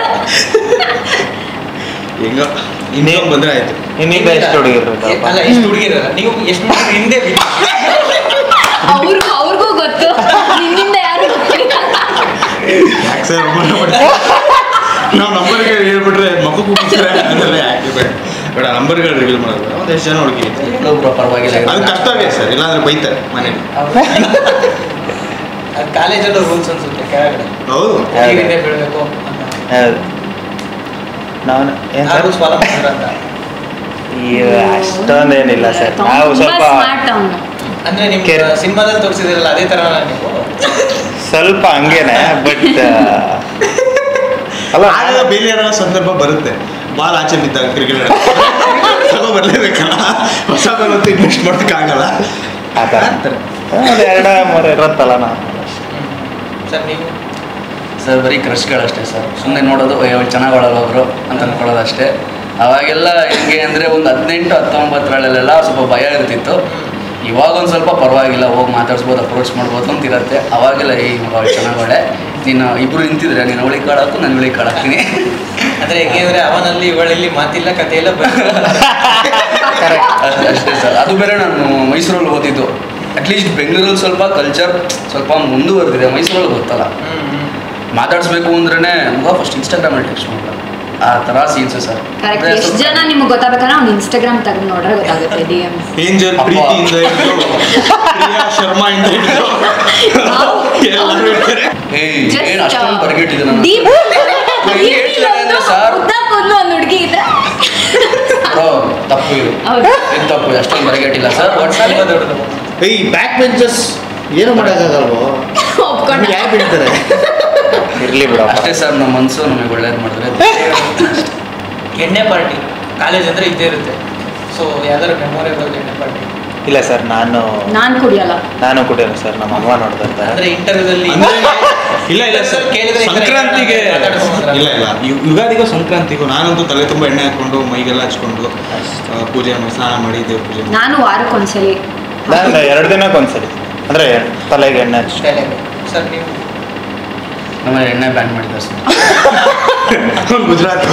ಹೆಂಗೋ ಇನ್ನೇನು ಬಂದ್ರೆ ಆಯ್ತು. ಇನ್ನಿಂದ ಎಷ್ಟು ಹುಡುಗಿರು ಅಲ್ಲ ಎಷ್ಟು ಹುಡುಗಿರಲ್ಲ ನೀವು ಎಷ್ಟು ಹುಡುಗರು ಹಿಂದೆ ಬಿದ್ದು ಅವ್ರಿಗೂ ಅವ್ರಿಗೂ ಗೊತ್ತು ನಿನ್ನಿಂದ ಯಾರು ಗೊತ್ತಿಲ್ಲ ಯಾಕೆ ಸರ್ ನಾವು ನಂಬರ್ಗಳು ಹೇಳ್ಬಿಟ್ರೆ ಮಕ್ಕ ಕೂಗಿಸ್ತಾರೆ ಅದೆಲ್ಲ ಯಾಕೆ ಬೇಡ ಬೇಡ ನಂಬರ್ಗಳು ರಿವೀಲ್ ಮಾಡೋದು ಒಂದು ಎಷ್ಟು ಜನ ಹುಡುಗಿ ಇನ್ನೊಬ್ರು ಪರವಾಗಿಲ್ಲ ಅದು ಕರ್ತವ್ಯ ಸರ್ ಇಲ್ಲಾಂದ್ರೆ ಬೈತಾರೆ ಮನೇಲಿ. ಕಾಲೇಜಲ್ಲೂ ರೂಲ್ಸ್ ಅನ್ಸುತ್ತೆ ಕೆಳಗಡೆ ಹೌದು ಹುಡುಗಿರಿಂದ ಬೀಳ್ಬೇಕು ಅಂತ ನಾನು ಏನ್ ಸರ್ ರೂಲ್ಸ್ ಫಾಲೋ ಮಾಡ್ತಾರೆ ಅಂತ ಅಷ್ಟೊಂದೇನಿಲ್ಲ ಸರ್ ನಾವು ಸ್ವಲ್ಪ ಸ್ಮಾರ್ಟ್ ಅವನು ಅಂದ್ರೆ ನಿಮ್ಗೆ ಕೆರೆ- ಸಿನಿಮಾದಲ್ಲಿ ತೋರಿಸಿದಿರಲ್ಲ ಅದೇ ತರ ನೀವು ಸ್ವಲ್ಪ ಹಂಗೇನೆ ಬಟ್ ಅಲ್ಲ ಆಗ ಬೇರೆ ಯಾರೋ ಸಂದರ್ಭ ಬರುತ್ತೆ ಬಾಲ್ ಆಚೆ ಬಿದ್ದಾಗ ಕ್ರಿಕೆಟ್ ಸ್ವಲ್ಪ ಬರಲೇಬೇಕಲ್ಲ ಹೊಸ ಬರುತ್ತೆ ಇನ್ವೆಸ್ಟ್ ಮಾಡೋಕ್ಕಾಗಲ್ಲ ಆ ಥರ ಅಂತಾರೆ. ಒಂದು ಎರಡು ಮೂರು ಇರುತ್ತಲ್ಲ ನಾವು ಸರ್ ನೀವು ಸರ್ ಬರೀ ಕ್ರಶ್ಗಳಷ್ಟೇ ಸರ್ ಸುಮ್ಮನೆ ನೋಡೋದು ಅಯ್ಯೋ ಚೆನ್ನಾಗಿ ಒಳಗೆ ಒಬ್ರು ಅಂತ ಅನ್ಕೊಳ್ಳೋದು ಅಷ್ಟೇ. ಅವಾಗೆಲ್ಲ ಹೆಂಗೆ ಅಂದರೆ ಒಂದು ಹದಿನೆಂಟು ಹತ್ತೊಂಬತ್ತರಲ್ಲೆಲ್ಲ ಸ್ವಲ್ಪ ಭಯ ಇರ್ತಿತ್ತು. ಇವಾಗ ಒಂದು ಸ್ವಲ್ಪ ಪರವಾಗಿಲ್ಲ ಹೋಗಿ ಮಾತಾಡ್ಸ್ಬೋದು ಅಪ್ರೋಚ್ ಮಾಡ್ಬೋದು ಅಂತ ಇರುತ್ತೆ. ಅವಾಗೆಲ್ಲ ಈ ಮಗ ಚೆನ್ನಾಗಡೆ ನೀನು ಇಬ್ಬರು ನಿಂತಿದ್ರೆ ನೀನು ಅವಳಿ ಕಾಳಾಕು ನಾನು ಇವಳಿ ಕಾಳಾಕ್ತೀನಿ ಅಂದ್ರೆ ಹೆಂಗೆ ಅಂದ್ರೆ ಅವನಲ್ಲಿ ಇವಳಲ್ಲಿ ಮಾತಿಲ್ಲ ಕಥೆ ಎಲ್ಲ ಅಷ್ಟೇ ಅಷ್ಟೇ ಸರ್. ಅದು ಬೇರೆ ನಾನು ಮೈಸೂರಲ್ಲಿ ಓದಿದ್ದು. ಅಟ್ಲೀಸ್ಟ್ ಬೆಂಗಳೂರಲ್ಲಿ ಸ್ವಲ್ಪ ಕಲ್ಚರ್ ಸ್ವಲ್ಪ ಮುಂದುವರೆದಿದೆ, ಮೈಸೂರಲ್ಲಿ ಗೊತ್ತಲ್ಲ. ಮಾತಾಡಿಸ್ಬೇಕು ಅಂದ್ರೇ ಮಗ ಫಸ್ಟ್ ಇನ್ಸ್ಟಾಗ್ರಾಮಲ್ಲಿ ಟೆಕ್ಸ್ಟ್ ಮಾಡಲ್ಲ ಆ ಥರ ಸೀನ್ಸು ಸರ್. ಕರೆಕ್ಟ್ ಎಷ್ಟು ಜನ ನಿಮ್ಗೆ ಗೊತ್ತಾಗಬೇಕಂದ್ರೆ ಅವ್ನು ಇನ್ಸ್ಟಾಗ್ರಾಮ್ ತೆಗೆದು ನೋಡ್ರೆ ಗೊತ್ತಾಗುತ್ತೆ ಡಿ ಎಮ್ ಏಂಜಲ್ ಅಪ್ಪ. ಪ್ರೀತಿಯಿಂದ ಹಿಡಿದು ಪ್ರಿಯಾ ಶರ್ಮಾ ಇಂದ ಹಿಡಿದು ಎಲ್ಲರೂ ಇರ್ತಾರೆ. ಏಯ್ ಏನು ಅಷ್ಟೊಂದು ಬರ್ಗೆಟ್ಟಿದೆ ನಾನು ಡೀಪ್ ಹೆಂಗೆ ಹೇಳ್ತಿದ್ದಾರೆ ಅಂದ್ರೆ ಸರ್ ಉದ್ದ ಕೂದಲು ಒಂದು ಹುಡುಗಿ ಇದೆ ಬ್ರೋ ತಪ್ಪು ಇದು ಹೌದು ಇದು ತಪ್ಪು ಅಷ್ಟೊಂದು ಬರ್ಗೆಟ್ಟಿಲ್ಲ ಸರ್. ಒಟ್ನಲ್ಲಿ ದೊಡ್ಡದು ಏಯ್ ಬ್ಯಾಕ್ ಬೆಂಚಸ್ ಏನು ಮಾಡೋಕ್ಕಾಗಲ್ವೋ ಒಪ್ಕೊಂಡು ಯಾಕೆ ಬಿಡ್ತಾರೆ ಇರ್ಲಿ ಬಿಡಪ್ಪ ಅಷ್ಟೇ ಸರ್. ನಮ್ಮ ಮನಸ್ಸು ನಮಗೆ ಒಳ್ಳೇದು ಮಾಡಿದ್ರೆ ಎಣ್ಣೆ ಪಾರ್ಟಿ ಕಾಲೇಜ್ ಅಂದ್ರೆ ಇದ್ದೇ ಇರುತ್ತೆ. ಸೊ ಯಾವ್ದಾದ್ರು ಮೆಮೊರೇಬಲ್ ಎಣ್ಣೆ ಪಾರ್ಟಿ ಇಲ್ಲ ಸರ್ ನಾನು ನಾನು ಕುಡಿಯಲ್ಲ ನಾನು ಕುಡಿಯಲ್ಲ ಸರ್ ನಮ್ಮ ಅಮ್ಮ ನೋಡ್ತಾ ಇರ್ತಾರೆ ಅಂದ್ರೆ ಇಂಟರ್ವ್ಯೂದಲ್ಲಿ ಅಂದ್ರೆ ಇಲ್ಲ ಇಲ್ಲ ಸರ್ ಕೇಳಿದ್ರೆ ಈ ತರ ಸಂಕ್ರಾಂತಿಗೆ ಮಾತಾಡ್ಸ್ಕೊಂಡ್ಬಂದ್ರಲ್ಲ. ಇಲ್ಲ ಇಲ್ಲ ಯು- ಯುಗಾದಿಗೂ ಸಂಕ್ರಾಂತಿಗೂ ನಾನಂತೂ ತಲೆ ತುಂಬ ಎಣ್ಣೆ ಹಾಕೊಂಡು ಮೈಗೆಲ್ಲ ಹಚ್ಕೊಂಡು ಆ, ಪೂಜೆ ಮಾಡಿ ಸ್ನಾನ ಮಾಡಿ ದೇವ್ರ ಪೂಜೆ ಮಾಡಿ ನಾನು ವಾರಕ್ಕೊಂದ್ಸಲಿ ನಾನು ಎರಡು ದಿನಕ್ಕೆ ಒಂದ್ಸರಿ ಅಂದ್ರೆ ತಲೆಗೆ ಎಣ್ಣೆ ಹಚ್ಚಿ ತಲೆಗೆ. ಸರ್ ನೀವು ನಮ್ಮಲ್ಲಿ ಎಣ್ಣೆ ಬ್ಯಾನ್ ಮಾಡಿದ್ದಾರೆ ಸರ್. ಗುಜರಾತ್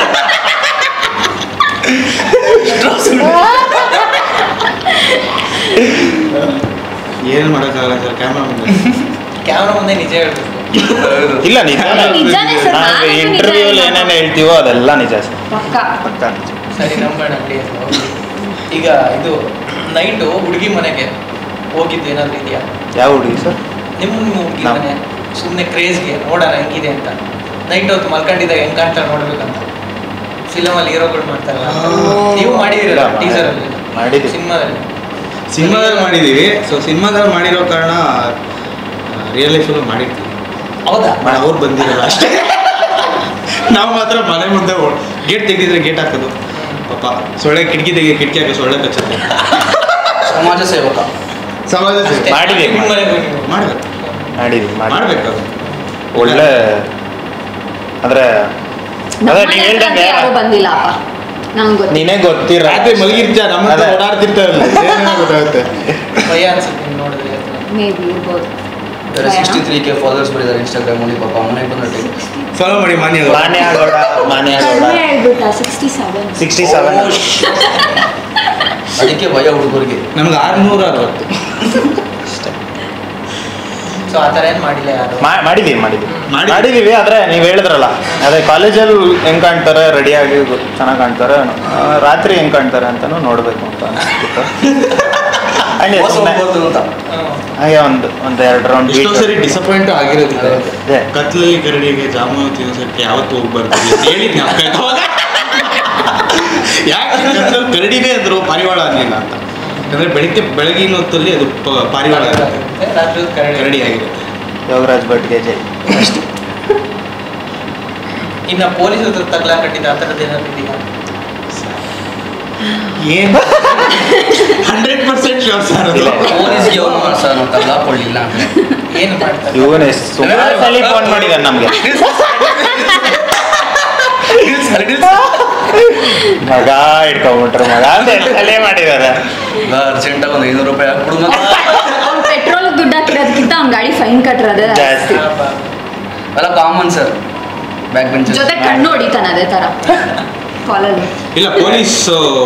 ಏನು ಮಾಡೋಕ್ಕಾಗಲ್ಲ ಸರ್ ಕ್ಯಾಮ್ರಾ ಮುಂದೆ ಕ್ಯಾಮ್ರಾ ಮುಂದೆ ನಿಜ ಹೇಳ್ಬೇಕು. ಇಲ್ಲ ನಿಜ ನಿಜಾನೇ ಸರ್, ನಾವು ನಾನಂತೂ ನಿಜ ಇಂಟರ್ವ್ಯೂಲಿ ಹೇಳಲ್ಲ. ಏನೇನು ಹೇಳ್ತೀವೋ ಅದೆಲ್ಲ ನಿಜ ಸರ್ ಪಕ್ಕ ಪಕ್ಕ ನಿಜ. ಸರಿ ನಂಬೋಣ ಬಿಡಿ ಅದು. ಈಗ ಇದು ನೈಟು ಹುಡುಗಿ ಮನೆಗೆ ಹೋಗಿದ್ದು ಏನಾದ್ರು ಇದೆಯಾ? ಯಾವ ಹುಡುಗಿ ಸರ್ ನಿಮ್ಮ ನಿಮ್ಮ ಹುಡುಗಿ ನಾವು- ಮನೆ ಸುಮ್ಮನೆ ಕ್ರೇಜ್ಗೆ ನೋಡೋಣ ಹೆಂಗಿದೆ ಅಂತ ನೈಟ್ ಹೊತ್ತು ಮಲ್ಕೊಂಡಿದ್ದಾಗ ಹೆಂಗ್ ಕಾಣ್ತಾರೆ ನೋಡ್ಬೇಕಂತ ಫಿಲಮಲ್ಲಿ ಹೀರೋಗಳು ಮಾಡ್ತಾರಲ್ಲ ಅಂತ. ನೀವು ಮಾಡಿದಿರಲ್ಲ ಇಲ್ಲ, ಟೀಸರ್ ಅಲ್ಲಿ ಮಾಡಿದ್ದೀವಿ. ಸಿನಿಮಾದಲ್ಲಿ ಸಿನಿಮಾದಲ್ಲಿ ಮಾಡಿದ್ದೀವಿ ಸೊ ಸಿನಿಮಾದಲ್ಲಿ ಮಾಡಿರೋ ಕಾರಣ ರಿಯಲ್ ಲೈಫಲ್ಲೂ ಮಾಡಿರ್ತೀವಿ ಹೌದಾ? ಅವ್ರು ಬಂದಿರಲ್ಲ ಅಷ್ಟೇ ನಾವು ಮಾತ್ರ ಮನೆ ಮುಂದೆ ಗೇಟ್ ತೆಗೆದಿದ್ರೆ ಗೇಟ್ ಹಾಕೋದು ಪಾಪ ಸೊಳ್ಳೆ ಕಿಟಕಿ ತೆಗಿ ಕಿಟಕಿ ಹಾಕಿ ಸೊಳ್ಳೆ ಕಚ್ಚುತ್ತೆ ಸಮಾಜ ಸೇವಕ ಸಮಾಜ ಸೇವೆ ಮಾಡಿದ್ದೀವಿ. ನಿಮ್ಮ ಮನೆಗೆ ನೀವು ಮಾಡ್ಬೇಕು ಮಾಡಿದ್ವಿ ಮಾಡಿ ಮಾಡ್ಬೇಕು ಅದು ಒಳ್ಳೆ ಅಂದ್ರೆ ಅದೇ ನೀವ್ ಹೇಳ್ದಂಗೆ ಯಾರು ಬಂದಿಲ್ಲ ಅಪ್ಪ ನಂಗೆ ಗೊತ್ತಿಲ್ಲ ನೀನೇ ಗೊತ್ತಿರ ರಾತ್ರಿ ಮಲಗಿರ್ತೀಯ ನಮ್ಮ ಹತ್ರ ಅದೇ. ಓಡಾಡ್ತಿರ್ತಾರಲ್ಲ ಏನೇನೋ ಗೊತ್ತಾಗುತ್ತೆ ಭಯ ಅನ್ಸುತ್ತೆ ನೀವು ನೋಡಿದ್ರೆ ಅಥವಾ ಮೇ ಬಿ ಇರ್ಬೋದು ಸಿಕ್ಸ್ಟಿ ತ್ರೀ ಕೆ ಫಾಲೋವರ್ಸ್ ಬರೀತಾರೆ ಇನ್ಸ್ಟಾಗ್ರಾಮಲ್ಲಿ. ಪಾಪ ಮನೆಗೆ ಬಂದ್ರೆ ಫಾಲೋ ಮಾಡಿ ಮಾನ್ಯ ಮಾನ್ಯ ಗೌಡ ಮಾನ್ಯ ಗೌಡ ಕಡಿಮೆ ಹೇಳ್ಬಿಟ್ಟ ಸಿಕ್ಸ್ಟಿ ಸೆವೆನ್ ಸಿಕ್ಸ್ಟಿ ಸೆವೆನ್ ಅದಕ್ಕೆ ಭಯ ಹುಡುಗರಿಗೆ. ನಮ್ಗೆ ಆರ್ನೂರ ಅರವತ್ತು ಸೊ ಆ ಥರ ಏನು ಮಾಡಿಲ್ಲ ಯಾರು? ಮಾಡಿದೀವಿ ಮಾಡಿದೀವಿ ಮಾಡಿ- ಮಾಡಿದೀವಿ ಆದ್ರೆ ನೀವ್ ಹೇಳಿದ್ರಲ್ಲ ಅದೇ ಕಾಲೇಜಲ್ಲಿ ಹೆಂಗ್ ಕಾಣ್ತಾರೆ ರೆಡಿಯಾಗಿ ಚೆನ್ನಾಗಿ ಕಾಣ್ತಾರೆ ಆ, ರಾತ್ರಿ ಹೆಂಗ್ ಕಾಣ್ತಾರೆ ಅಂತಾನು ನೋಡ್ಬೇಕು ಅಂತ ಅನ್ಸ್ತಿತ್ತು ಹಂಗೆ ಮೋಸ ಸುಮ್ನೆ ಹೋಗ್ಬಾರ್ದು ಅಂತ. ಹ್ಮ್. ಹಾಗೆ ಒಂದು ಒಂದ್ ಎರಡು ರೌಂಡ್ ಎಷ್ಟೋ ಸರಿ ಡಿಸಪಾಯಿಂಟ್ ಆಗಿರೋದಿದೆ ಇದೆ. ಕತ್ಲಲ್ಲಿ ಕರಡಿಗೆ ಜಾಮೂನು ತಿನ್ನೋಸಕ್ಕೆ ಯಾವತ್ತು ಹೋಗ್ಬಾರ್ದು ಹೇಳಿದ್ನಿ ಅವಾಗ ಯಾಕೆ ಕತ್ಲಲ್ಲಿ ಕರಡಿನೇ ಅಂದ್ರು ಪಾರಿವಾಳ ಅನ್ನಲಿಲ್ಲ ಅಂತ ಯಾಕಂದ್ರೆ ಬೆಳಿಗ್ಗೆ ಬೆಳಗಿನ ಹೊತ್ತಲ್ಲಿ ಅದು ಪ- ಪಾರಿವಾಳ ಆಗುತ್ತೆ ರಾತ್ರಿ ಹೊತ್ತು ಕರಡಿ ಕರಡಿ ಆಗಿರುತ್ತೆ ಯೋಗರಾಜ್ ಭಟ್ಗೆ ಜೈ ಇನ್ನ ಪೊಲೀಸ್ ಹತ್ರ ತಗ್ಲಾ ಕಟ್ಟಿದ ಆ ಥರದ್ದು ಏನಾದ್ರು ಇದೆಯಾ? ಏನು ಹಂಡ್ರೆಡ್ ಪರ್ಸೆಂಟ್ ಶೋರ್ ಸರ್ ಅದು ಇಲ್ಲ. ಪೊಲೀಸ್ಗೆ ಅವಮಾನ ಸರ್ ನಾವು ತಗ್ಲಾಕೊಳ್ಳಿಲ್ಲ ಅಂದ್ರೆ ಏನು ಮಾಡ್ತಾರೆ? ಇವನೇ ಸುಮಾರು ಸಲ ಫೋನ್ ಮಾಡಿದಾನೆ ನಮ್ಗೆ ಮಗ ಇಟ್ಕೊಂಡ್ಬಿಟ್ರು ಮಗ ಅಂತ ತಲೆ ಮಾಡಿದಾರೆ. ಅರ್ಜೆಂಟಾಗಿ ಒಂದು ಐನೂರು ರೂಪಾಯಿ ಹಾಕ್ಬಿಡು ಮಗ. ಅವ್ನು ಪೆಟ್ರೋಲ್ ದುಡ್ಡು ಹಾಕಿರೋದಕ್ಕಿಂತ ಅವ್ನ ಗಾಡಿ ಫೈನ್ ಕಟ್ಟಿರೋದೇ ಜಾಸ್ತಿ. ಅಲ್ಲ ಕಾಮನ್ ಸರ್ ಬ್ಯಾಕ್ ಬೆಂಚ್ ಜೊತೆ ಕಣ್ಣು ಹೊಡಿತಾನೆ ಅದೇ ತರ ಕಾಲಲ್ಲಿ. ಇಲ್ಲ ಪೊಲೀಸ್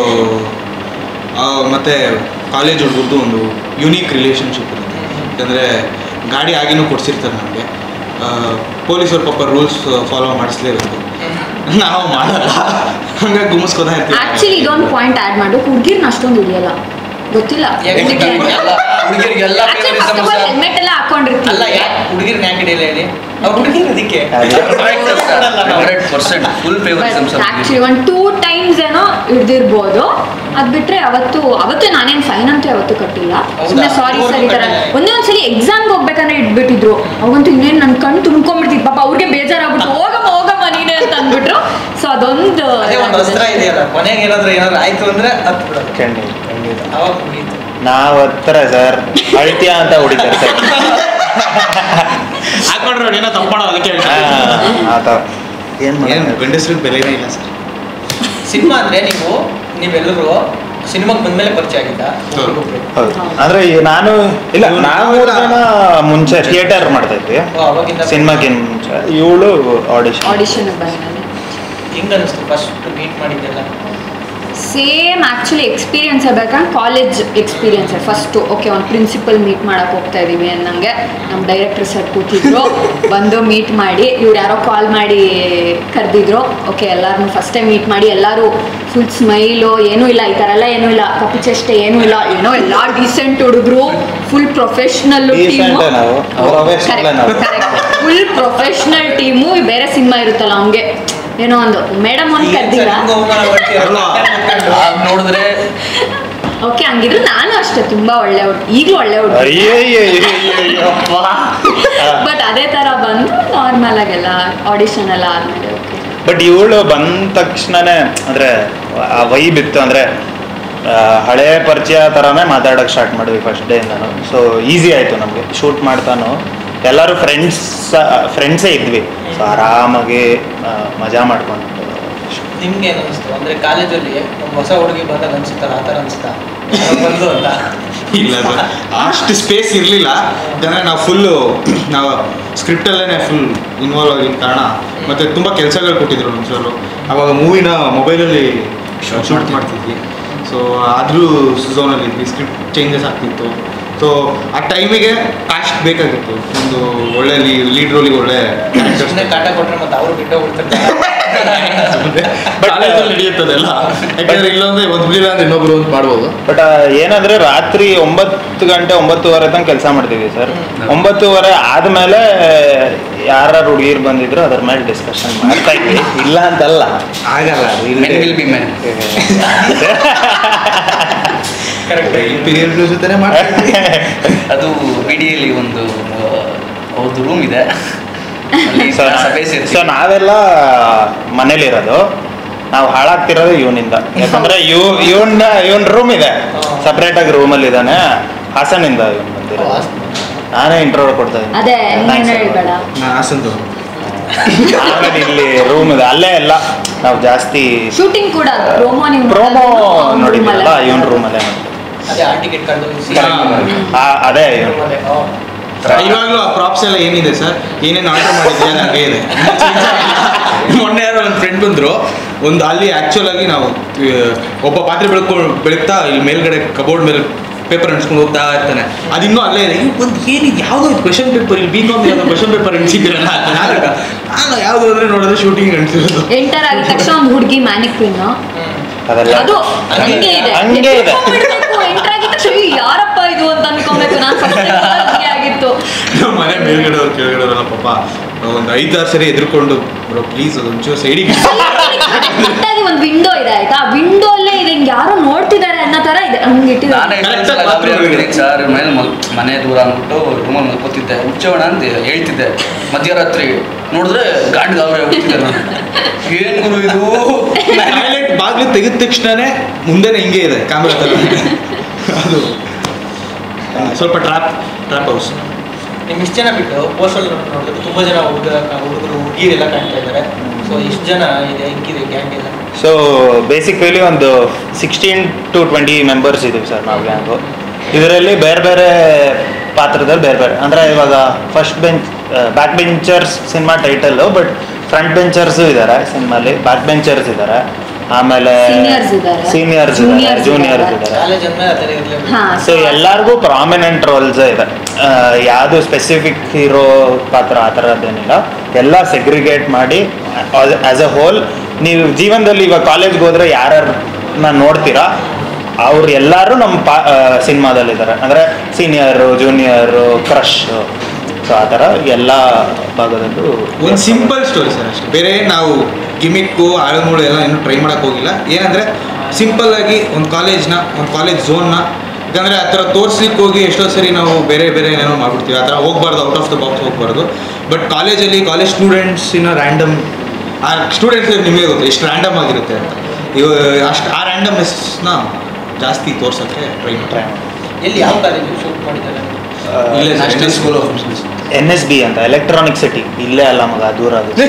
ಮತ್ತೆ ಕಾಲೇಜ್ ಹುಡುಗದ್ದು ಒಂದು ಯುನೀಕ್ ರಿಲೇಷನ್ಶಿಪ್ ಇರುತ್ತೆ. ಯಾಕಂದರೆ ಗಾಡಿ ಆಗಿನೂ ಕೊಡ್ಸಿರ್ತಾರೆ ನಮಗೆ. ಪೊಲೀಸರು ಪಾಪ ರೂಲ್ಸ್ ಫಾಲೋ ಮಾಡಿಸ್ಲೇಬೇಕು, ನಾವು ಮಾಡಲ್ಲ, ಹಂಗಾಗಿ ಗುಮ್ಮಿಸ್ಕೋತಾ ಇರ್ತೀವಿ. ಆಕ್ಚುಲಿ ಇದೊಂದು ಪಾಯಿಂಟ್ ಆ್ಯಡ್ ಮಾಡು, ಹುಡುಗಿರ್ನ ಅಷ್ಟೊಂದು ಹಿಡಿಯಲ್ಲ, ಗೊತ್ತಿಲ್ಲ. ಹುಡುಗಿರಿಗೆಲ್ಲ ಹೆಲ್ಮೆಟ್ ಎಲ್ಲ ಹಾಕೊಂಡಿರ್ತೀವಿ. ಅಲ್ಲ ಯಾಕೆ ಹುಡುಗಿರ್ನ ಯಾಕೆ ಹಿಡಿಯಲ್ಲ ಹೇಳಿ? ಅವ್ರು ಹುಡುಗಿರ್ ಅದಕ್ಕೆ ಆಕ್ಚುಲಿ ಒಂದು ಟೂ ಟೈಮ್ಸ್ ಏನೋ ಹಿಡ್ದಿರ್ಬೋದು. ಅದ್ ಬಿಟ್ರೆ ಅವತ್ತು ಅವತ್ತು ನಾನೇನು ಫೈನ್ ಅಂತ ಯಾವತ್ತು ಕಟ್ಟಿಲ್ಲ. ಸುಮ್ಮನೆ ಸಾರಿ ಸರ್ ಈ ಥರ ಒಂದೇ ಒಂದ್ಸಲಿ ಎಕ್ಸಾಮ್ಗೆ ಹೋಗ್ಬೇಕಂದ್ರೆ ಇಟ್ಬಿಟ್ಟಿದ್ರು. ಅವಂತೂ ಇನ್ನೇನು ನನ್ನ ಕಣ್ಣು ತುಂಬ್ಕೊಂಡ್ಬಿಡ್ತಿದ್ ಪಾಪ, ಅವ್ರಿಗೆ ಬೇಜಾರಾಗ್ಬಿಟ್ಟು ಹೋಗಮ್ಮ ಹೋಗಮ್ಮ ನೀನೇ ಅಂತ ಅಂದ್ಬಿಟ್ರು. ಸೊ ಅದೊಂದು ಅಸ್ತ್ರ ಇದೆಯಲ್ಲ, ಕೊನೆಗೆ ಏನಾದ್ರು ಏನಾದ್ರು ಆಯ್ತು ಅಂದ್ರೆ ಹತ್ತು ಬಿಡೋದು. ಖಂಡಿತ ಖಂಡಿತ. ಅವಾಗ ಮುಗೀತು. ನಾವ್ ಹತ್ರ ಸರ್ ಅಳ್ತೀಯ ಅಂತ ಹೊಡಿತಾರೆ ಸರ್. ಹಾಕೊಂಡ್ರೆ ಏನೋ ತಪ್ಪು ಮಾಡೋ ಅದಕ್ಕೆ ಆತರ ಏನು ಏನು ಗಂಡಸ್ರಿಗೆ ಬೆಲೆನೇ ಇಲ್ಲ ಸರ್. ಸಿನಿಮಾ ಅಂದ್ರೆ ನೀವು ನೀವೆಲ್ಲರೂ ಸಿನಿಮಾಗೆ ಬಂದ್ಮೇಲೆ ಪರಿಚಯ ಆಗಿದ್ದ? ಹೌದು. ಅಂದ್ರೆ ಈ ನಾನು ಇಲ್ಲ ನಾವು ಜನ ಮುಂಚೆ ಥಿಯೇಟರ್ ಮಾಡ್ತಾ ಇದ್ವಿ ಅವಾಗಿಂದ ಸಿನಿಮಾಗಿನ್ ಮುಂಚೆ. ಇವಳು ಆಡಿಷನ್ ಆಡಿಷನ್ ಬಂದ ಹೆಂಗ ಅನಿಸ್ತು ಫಸ್ಟ್ ಮೀಟ್ ಮಾಡಿದ್ದೆಲ್ಲ? ಸೇಮ್ ಆ್ಯಕ್ಚುಲಿ ಎಕ್ಸ್ಪೀರಿಯನ್ಸ್ ಹೇಳ್ಬೇಕಂದ್ರೆ ಕಾಲೇಜ್ ಎಕ್ಸ್ಪೀರಿಯನ್ಸ್ ಫಸ್ಟು. ಓಕೆ ಒಂದು ಪ್ರಿನ್ಸಿಪಲ್ ಮೀಟ್ ಮಾಡೋಕೆ ಹೋಗ್ತಾ ಇದ್ದೀವಿ ಅನ್ನಂಗೆ ನಮ್ಮ ಡೈರೆಕ್ಟರ್ ಸರ್ ಕೂತಿದ್ರು, ಬಂದು ಮೀಟ್ ಮಾಡಿ ಇವ್ರು ಯಾರೋ ಕಾಲ್ ಮಾಡಿ ಕರೆದಿದ್ರು. ಓಕೆ ಎಲ್ಲರನ್ನೂ ಫಸ್ಟ್ ಟೈಮ್ ಮೀಟ್ ಮಾಡಿ ಎಲ್ಲರೂ ಫುಲ್ ಸ್ಮೈಲು, ಏನೂ ಇಲ್ಲ ಈ ಥರ ಎಲ್ಲ ಏನೂ ಇಲ್ಲ, ಕಪ್ಪು ಚಷ್ಟೆ ಏನೂ ಇಲ್ಲ, ಏನೋ ಎಲ್ಲ ಡೀಸೆಂಟ್ ಹುಡುಗರು, full professional team. Full professional team. ಬೇರೆ ಸಿನಿಮಾ ಇರುತ್ತಲ್ಲ ಹಂಗೆ ಏನೋ ಒಂದು ಮೇಡಮ್ ಒಂದು ಕರ್ದಿಲ್ಲ ನೋಡಿದ್ರೆ ಓಕೆ. ಹಂಗಿದ್ರು ನಾನು ಅಷ್ಟೇ ತುಂಬಾ ಒಳ್ಳೆ ಹುಡುಗ, ಈಗಲೂ ಒಳ್ಳೆ ಹುಡುಗ. ಬಟ್ ಅದೇ ತರ ಬಂದು ನಾರ್ಮಲ್ ಆಗೆಲ್ಲ ಆಡಿಷನ್ ಎಲ್ಲ ಆದ್ಮೇಲೆ ಓಕೆ. ಬಟ್ ಇವಳು ಬಂದ ತಕ್ಷಣನೇ ಅಂದ್ರೆ ಆ ವೈಬ್ ಇತ್ತು. ಅಂದ್ರೆ ಹಳೆ ಪರಿಚಯ ಥರನೇ ಮಾತಾಡೋಕ್ಕೆ ಸ್ಟಾರ್ಟ್ ಮಾಡಿದ್ವಿ ಫಸ್ಟ್ ಡೇ ನಾನು. ಸೊ ಈಸಿ ಆಯಿತು ನಮಗೆ ಶೂಟ್ ಮಾಡ್ತಾನು. ಎಲ್ಲರೂ ಫ್ರೆಂಡ್ಸ್ ಫ್ರೆಂಡ್ಸೇ ಇದ್ವಿ. ಸೊ ಆರಾಮಾಗಿ ಮಜಾ ಮಾಡ್ಕೊಂಡು. ನಿಮ್ಗೆ ಏನು ಅನಿಸ್ತು ಅಂದ್ರೆ ಕಾಲೇಜಲ್ಲಿ ಹೊಸ ಹುಡುಗಿ ಬಂದಾಗ ಅನ್ಸುತ್ತಲ್ಲ ಆ ಥರ ಅನ್ಸುತ್ತಾ ಬಂದು ಅಂತ? ಇಲ್ಲ ಸರ್, ಅಷ್ಟು ಸ್ಪೇಸ್ ಇರಲಿಲ್ಲ. ಯಾಕಂದರೆ ನಾವು ಫುಲ್ಲು ನಾವು ಸ್ಕ್ರಿಪ್ಟಲ್ಲೇ ಫುಲ್ ಇನ್ವಾಲ್ವ್ ಆಗಿದ್ದ ಕಾರಣ, ಮತ್ತು ತುಂಬ ಕೆಲಸಗಳು ಕೊಟ್ಟಿದ್ರು ನಮ್ಮ ಸರು. ಆವಾಗ ಮೂವಿನ ಮೊಬೈಲಲ್ಲಿ ಶೂಟ್ ಮಾಡ್ತಿದ್ವಿ. ಸೊ ಆದರೂ ಝೋನಲ್ಲಿ ಇದ್ವಿ, ಸ್ಕ್ರಿಪ್ಟ್ ಚೇಂಜಸ್ ಆಗ್ತಿತ್ತು. ಸೊ ಆ ಟೈಮಿಗೆ ಕಾಸ್ಟ್ ಬೇಕಾಗಿತ್ತು, ಒಂದು ಒಳ್ಳೆ ಲೀಡ್ ರೋಲಿಗೆ ಒಳ್ಳೆ ಸುಮ್ಮನೆ ಕಾಟ ಕೊಟ್ಟರೆ ಮತ್ತೆ ಅವರು ಬಿಟ್ಟು ಹೋಗ್ತಿರ್ತಾರೆ. ಕಾಲೇಜಲ್ಲಿ ನಡೆಯುತ್ತದೆಲ್ಲ. ಯಾಕಂದ್ರೆ ಇಲ್ಲೊಂದ್ರೆ ಒಂದು ಬಿಡಿಲ್ಲ ಅಂದ್ರೆ ಇನ್ನೊಬ್ರು ಒಂದು ಮಾಡ್ಬೋದು. ಬಟ್ ಏನಂದ್ರೆ ರಾತ್ರಿ ಒಂಬತ್ತು ಗಂಟೆ ಒಂಬತ್ತುವರೆ ತನಕ ಕೆಲಸ ಮಾಡ್ತೀವಿ ಸರ್. ಒಂಬತ್ತುವರೆ ಆದ್ಮೇಲೆ ಯಾರು ಹುಡುಗಿರು ಬಂದಿದ್ರು ಅದ್ರ ಮೇಲೆ ಡಿಸ್ಕಷನ್ ಮಾಡ್ತಾ ಇದ್ವಿ. ಇಲ್ಲ ಅಂತಲ್ಲ, ಆಗಲ್ಲ ಜೊತೆ ಮಾಡ್ತೀವಿ. ಅದು ಬಿಡಿಯಲ್ಲಿ ಒಂದು ಅವ್ರದ್ದು ರೂಮ್ ಇದೆ. ಸೊ ನಾವೆಲ್ಲ ಮನೇಲಿರೋದು, ನಾವು ಹಾಳಾಗ್ತಿರೋದು ಇವನಿಂದ. ಯಾಕಂದ್ರೆ ಇವ್ ಇವನ್ನ ಇವನ್ ರೂಮ್ ಇದೆ, ಸಪ್ರೇಟ್ ಆಗಿ ರೂಮಲ್ಲಿ ಇದ್ದಾನೆ. ಹಾಸನಿಂದ ಇವನ್ ಬಂದಿರೋ, ನಾನೇ ಇಂಟ್ರೋಡ್ ಕೊಡ್ತಾ ಇದ್ದೀನಿ. ಆಮೇಲೆ ಇಲ್ಲಿ ರೂಮ್ ಇದೆ, ಅಲ್ಲೇ ಎಲ್ಲ ನಾವು ಜಾಸ್ತಿ ಶೂಟಿಂಗ್ ಕೂಡ ಪ್ರೋಮೋ ನೋಡಿದ್ರಲ್ಲ ಇವನ್ ರೂಮಲ್ಲೇ. ಅದೇ ಇವಾಗಲೂ ಆ ಪ್ರಾಪ್ಸ್ ಎಲ್ಲ ಏನಿದೆ ಸರ್, ಏನೇನು ಆರ್ಡರ್ ಮಾಡಿದ್ರೆ ನನಗೆ ಇದೆ. ಮೊನ್ನೆ ಯಾರೋ ನನ್ನ ಫ್ರೆಂಡ್ ಬಂದರು, ಒಂದು ಅಲ್ಲಿ ಆ್ಯಕ್ಚುಲ್ ಆಗಿ ನಾವು ಒಬ್ಬ ಪಾತ್ರೆ ಬೆಳ್ಕೊಂಡು ಬೆಳಗ್ತಾ ಇಲ್ಲಿ ಮೇಲ್ಗಡೆ ಕಬೋರ್ಡ್ ಮೇಲೆ ಪೇಪರ್ ಅಂಟಿಸ್ಕೊಂಡು ಹೋಗ್ತಾ ಇರ್ತಾನೆ. ಅದಿನ್ನೂ ಅಲ್ಲೇ ಇದೆ. ಒಂದು ಏನಿದೆ ಯಾವುದೋ ಕ್ವೆಶನ್ ಪೇಪರ್, ಇಲ್ಲಿ ಬಿ ಕಾಮ್ ಯಾವುದೋ ಕ್ವೆಶನ್ ಪೇಪರ್ ಅಂಟಿಸಿದ್ದೀರಲ್ಲ ಆಗ ಆಗ ಯಾವುದು ಅಂದರೆ ನೋಡಿದ್ರೆ ಶೂಟಿಂಗ್ ಅಂಟಿಸಿರೋದು. ಎಂಟರ್ ಆಗಿದ ತಕ್ಷಣ ಒಂದು ಹುಡುಗಿ ಮ್ಯಾನಿಕ್ವಿನ್ ಅದು ಹಂಗೆ ಇದೆ, ಹಂಗೆ ಇದೆ. ಎಂಟರ್ ಆಗಿದ ತಕ್ಷಣ ಯಾರಪ್ಪ ಇದು ಅಂತ ಅನ್ಕೊಬೇಕು. ನಾನು ಹಂಗೆ ಆಗಿತ್ತು. ಮನೆ ಮೇಲ್ಗಡೆ ಅವ್ರು ಕೆಳಗಡೆ ಅವರೆಲ್ಲ ಪಾಪ ಒಂದು ಐದಾರು ಸರಿ ಎದುರ್ಕೊಂಡು ಬ್ರೋ ಪ್ಲೀಸ್ ಅದು ಒಂಚೂರು ಸೈಡಿಗೆ. ಒಂದು ವಿಂಡೋ ಇದೆ ಆಯ್ತಾ, ವಿಂಡೋ ಅಲ್ಲೇ ಇದೆ, ಹಿಂಗೆ ಯಾರೋ ನೋಡ್ತಿದ್ದಾರೆ ಅನ್ನೋ ತರ ಇದೆ, ಹಂಗೆ ಇಟ್ಟಿದ್ದಾರೆ. ಸರ್ ಮೇಲೆ ಮನೆ ದೂರ ಅಂದ್ಬಿಟ್ಟು ರೂಮಲ್ಲಿ ಮಲ್ಕೋತಿದ್ದೆ, ಹುಚ್ಚೋಣ ಅಂತ ಹೇಳ್ತಿದ್ದೆ. ಮಧ್ಯರಾತ್ರಿ ನೋಡಿದ್ರೆ ಗಾಂಡ್ ಗಾವ್ರೆ ಹುಟ್ಟಿದ್ದೆ. ಏನ್ ಗುರು ಇದು? ಟಾಯ್ಲೆಟ್ ಬಾಗಿಲು ತೆಗೆದ ತಕ್ಷಣನೇ ಮುಂದೆನೆ ಹಿಂಗೆ ಇದೆ ಕ್ಯಾಮ್ರಾ ತರ. ಅದು ಸ್ವಲ್ಪ ಟ್ರಾಪ್ ಟ್ರಾಪ್ ಹೌಸ್. ನಿಮ್ ಇಷ್ಟು ಜನ ಬಿಟ್ಟು ಪೋಸ್ಟಲ್ ನೋಡಿದ್ರೆ ತುಂಬಾ ಜನ ಹುಡುಗ ಹುಡುಗರು ಹುಡುಗಿರೆಲ್ಲ ಕಾಣ್ತಾ ಇದ್ದಾರೆ. ಸೊ ಸೊ ಎಷ್ಟು ಜನ ಇದೆ ಹೆಂಗಿದೆ ಗ್ಯಾಂಗ್ ಎಲ್ಲ? ಸೊ ಬೇಸಿಕಲಿ ಒಂದು ಸಿಕ್ಸ್ಟೀನ್ ಟು ಟ್ವೆಂಟಿ ಮೆಂಬರ್ಸ್ ಇದೀವಿ ಸರ್ ನಾವು ಗ್ಯಾಂಗು. ಇದರಲ್ಲಿ ಬೇರೆ ಬೇರೆ ಪಾತ್ರದಲ್ಲಿ ಬೇರೆ ಬೇರೆ ಅಂದರೆ ಇವಾಗ first bench back benchers cinema title, but front benchers ಇದ್ದಾರೆ ಸಿನಿಮಾಲಿ, ಬ್ಯಾಕ್ ಬೆಂಚರ್ಸ್ ಇದ್ದಾರೆ, ಆಮೇಲೆ Seniors ಇದ್ದಾರೆ. ಸೀನಿಯರ್ಸ್ Juniors ಇದ್ದಾರೆ, ಜೂನಿಯರ್ಸ್ ಇದ್ದಾರೆ. ಇದ್ದಾರೆ. ಕಾಲೇಜ್ ಅಂದ್ಮೇಲೆ ಆ ಥರ ಇರಲಿ. ಹಾ ಸೊ ಎಲ್ಲರಿಗೂ ಪ್ರಾಮಿನೆಂಟ್ ರೋಲ್ಸ್ ಇದೆ, ಯಾವುದು ಸ್ಪೆಸಿಫಿಕ್ ಹೀರೋ ಪಾತ್ರ ಆ ಥರದ್ದೇನಿಲ್ಲ, ಎಲ್ಲ ಸೆಗ್ರಿಗೇಟ್ ಮಾಡಿ ಆಸ್ ಅ ಹೋಲ್. ನೀವು ಜೀವನದಲ್ಲಿ ಇವಾಗ ಕಾಲೇಜ್ಗೆ ಹೋದ್ರೆ ಯಾರನ್ನ ನೋಡ್ತೀರಾ ಅವ್ರು ಎಲ್ಲರೂ ನಮ್ಮ ಪಾ ಸಿನಿಮಾದಲ್ಲಿದ್ದಾರೆ, ಅಂದರೆ ಸೀನಿಯರು, ಜೂನಿಯರು, ಕ್ರಶ್, ಸೊ ಆ ಥರ ಎಲ್ಲ ಭಾಗದಲ್ಲೂ ಒಂದು ಸಿಂಪಲ್ ಸ್ಟೋರಿ ಸರ್ ಅಷ್ಟೇ. ಬೇರೆ ನಾವು ಗಿಮಿಕ್ಕು ಆಳುಮೂಳು ಎಲ್ಲ ಏನು ಟ್ರೈ ಮಾಡೋಕ್ಕೆ ಹೋಗಿಲ್ಲ. ಏನಂದರೆ ಸಿಂಪಲ್ ಆಗಿ ಒಂದು ಕಾಲೇಜ್ನ ಒಂದು ಕಾಲೇಜ್ ಝೋನ್ನ, ಯಾಕಂದರೆ ಆ ಥರ ತೋರಿಸ್ಲಿಕ್ಕೆ ಹೋಗಿ ಎಷ್ಟೋ ಸರಿ ನಾವು ಬೇರೆ ಬೇರೆ ಏನೇನೋ ಮಾಡ್ಬಿಡ್ತೀವಿ, ಆ ಥರ ಹೋಗ್ಬಾರ್ದು, ಔಟ್ ಆಫ್ ದ ಬಾಕ್ಸ್ ಹೋಗ್ಬಾರ್ದು. ಬಟ್ ಕಾಲೇಜಲ್ಲಿ ಕಾಲೇಜ್ ಸ್ಟೂಡೆಂಟ್ಸಿನ ರ್ಯಾಂಡಮ್, ಆ ಸ್ಟೂಡೆಂಟ್ಸ್ ನಿಮಗೆ ಗೊತ್ತು ಎಷ್ಟು ರ್ಯಾಂಡಮ್ ಆಗಿರುತ್ತೆ ಅಂತ, ಇವ ಅಷ್ಟು ಆ ರ್ಯಾಂಡಮ್ನೆಸ್ನ ಜಾಸ್ತಿ ತೋರ್ಸೋಕ್ಕೆ ಟ್ರೈ ಟ್ರೈ ಎಲ್ಲಿ ಯಾವ ಕಾಲೇಜು ಶೂಟ್ ಮಾಡಿದ್ದಾರೆ? ಇಲ್ಲೇ national school of business, N S B ಅಂತ ಎಲೆಕ್ಟ್ರಾನಿಕ್ ಸಿಟಿ, ಇಲ್ಲೇ ಅಲ್ಲ ಮಗ, ದೂರ ಆಗುತ್ತೆ.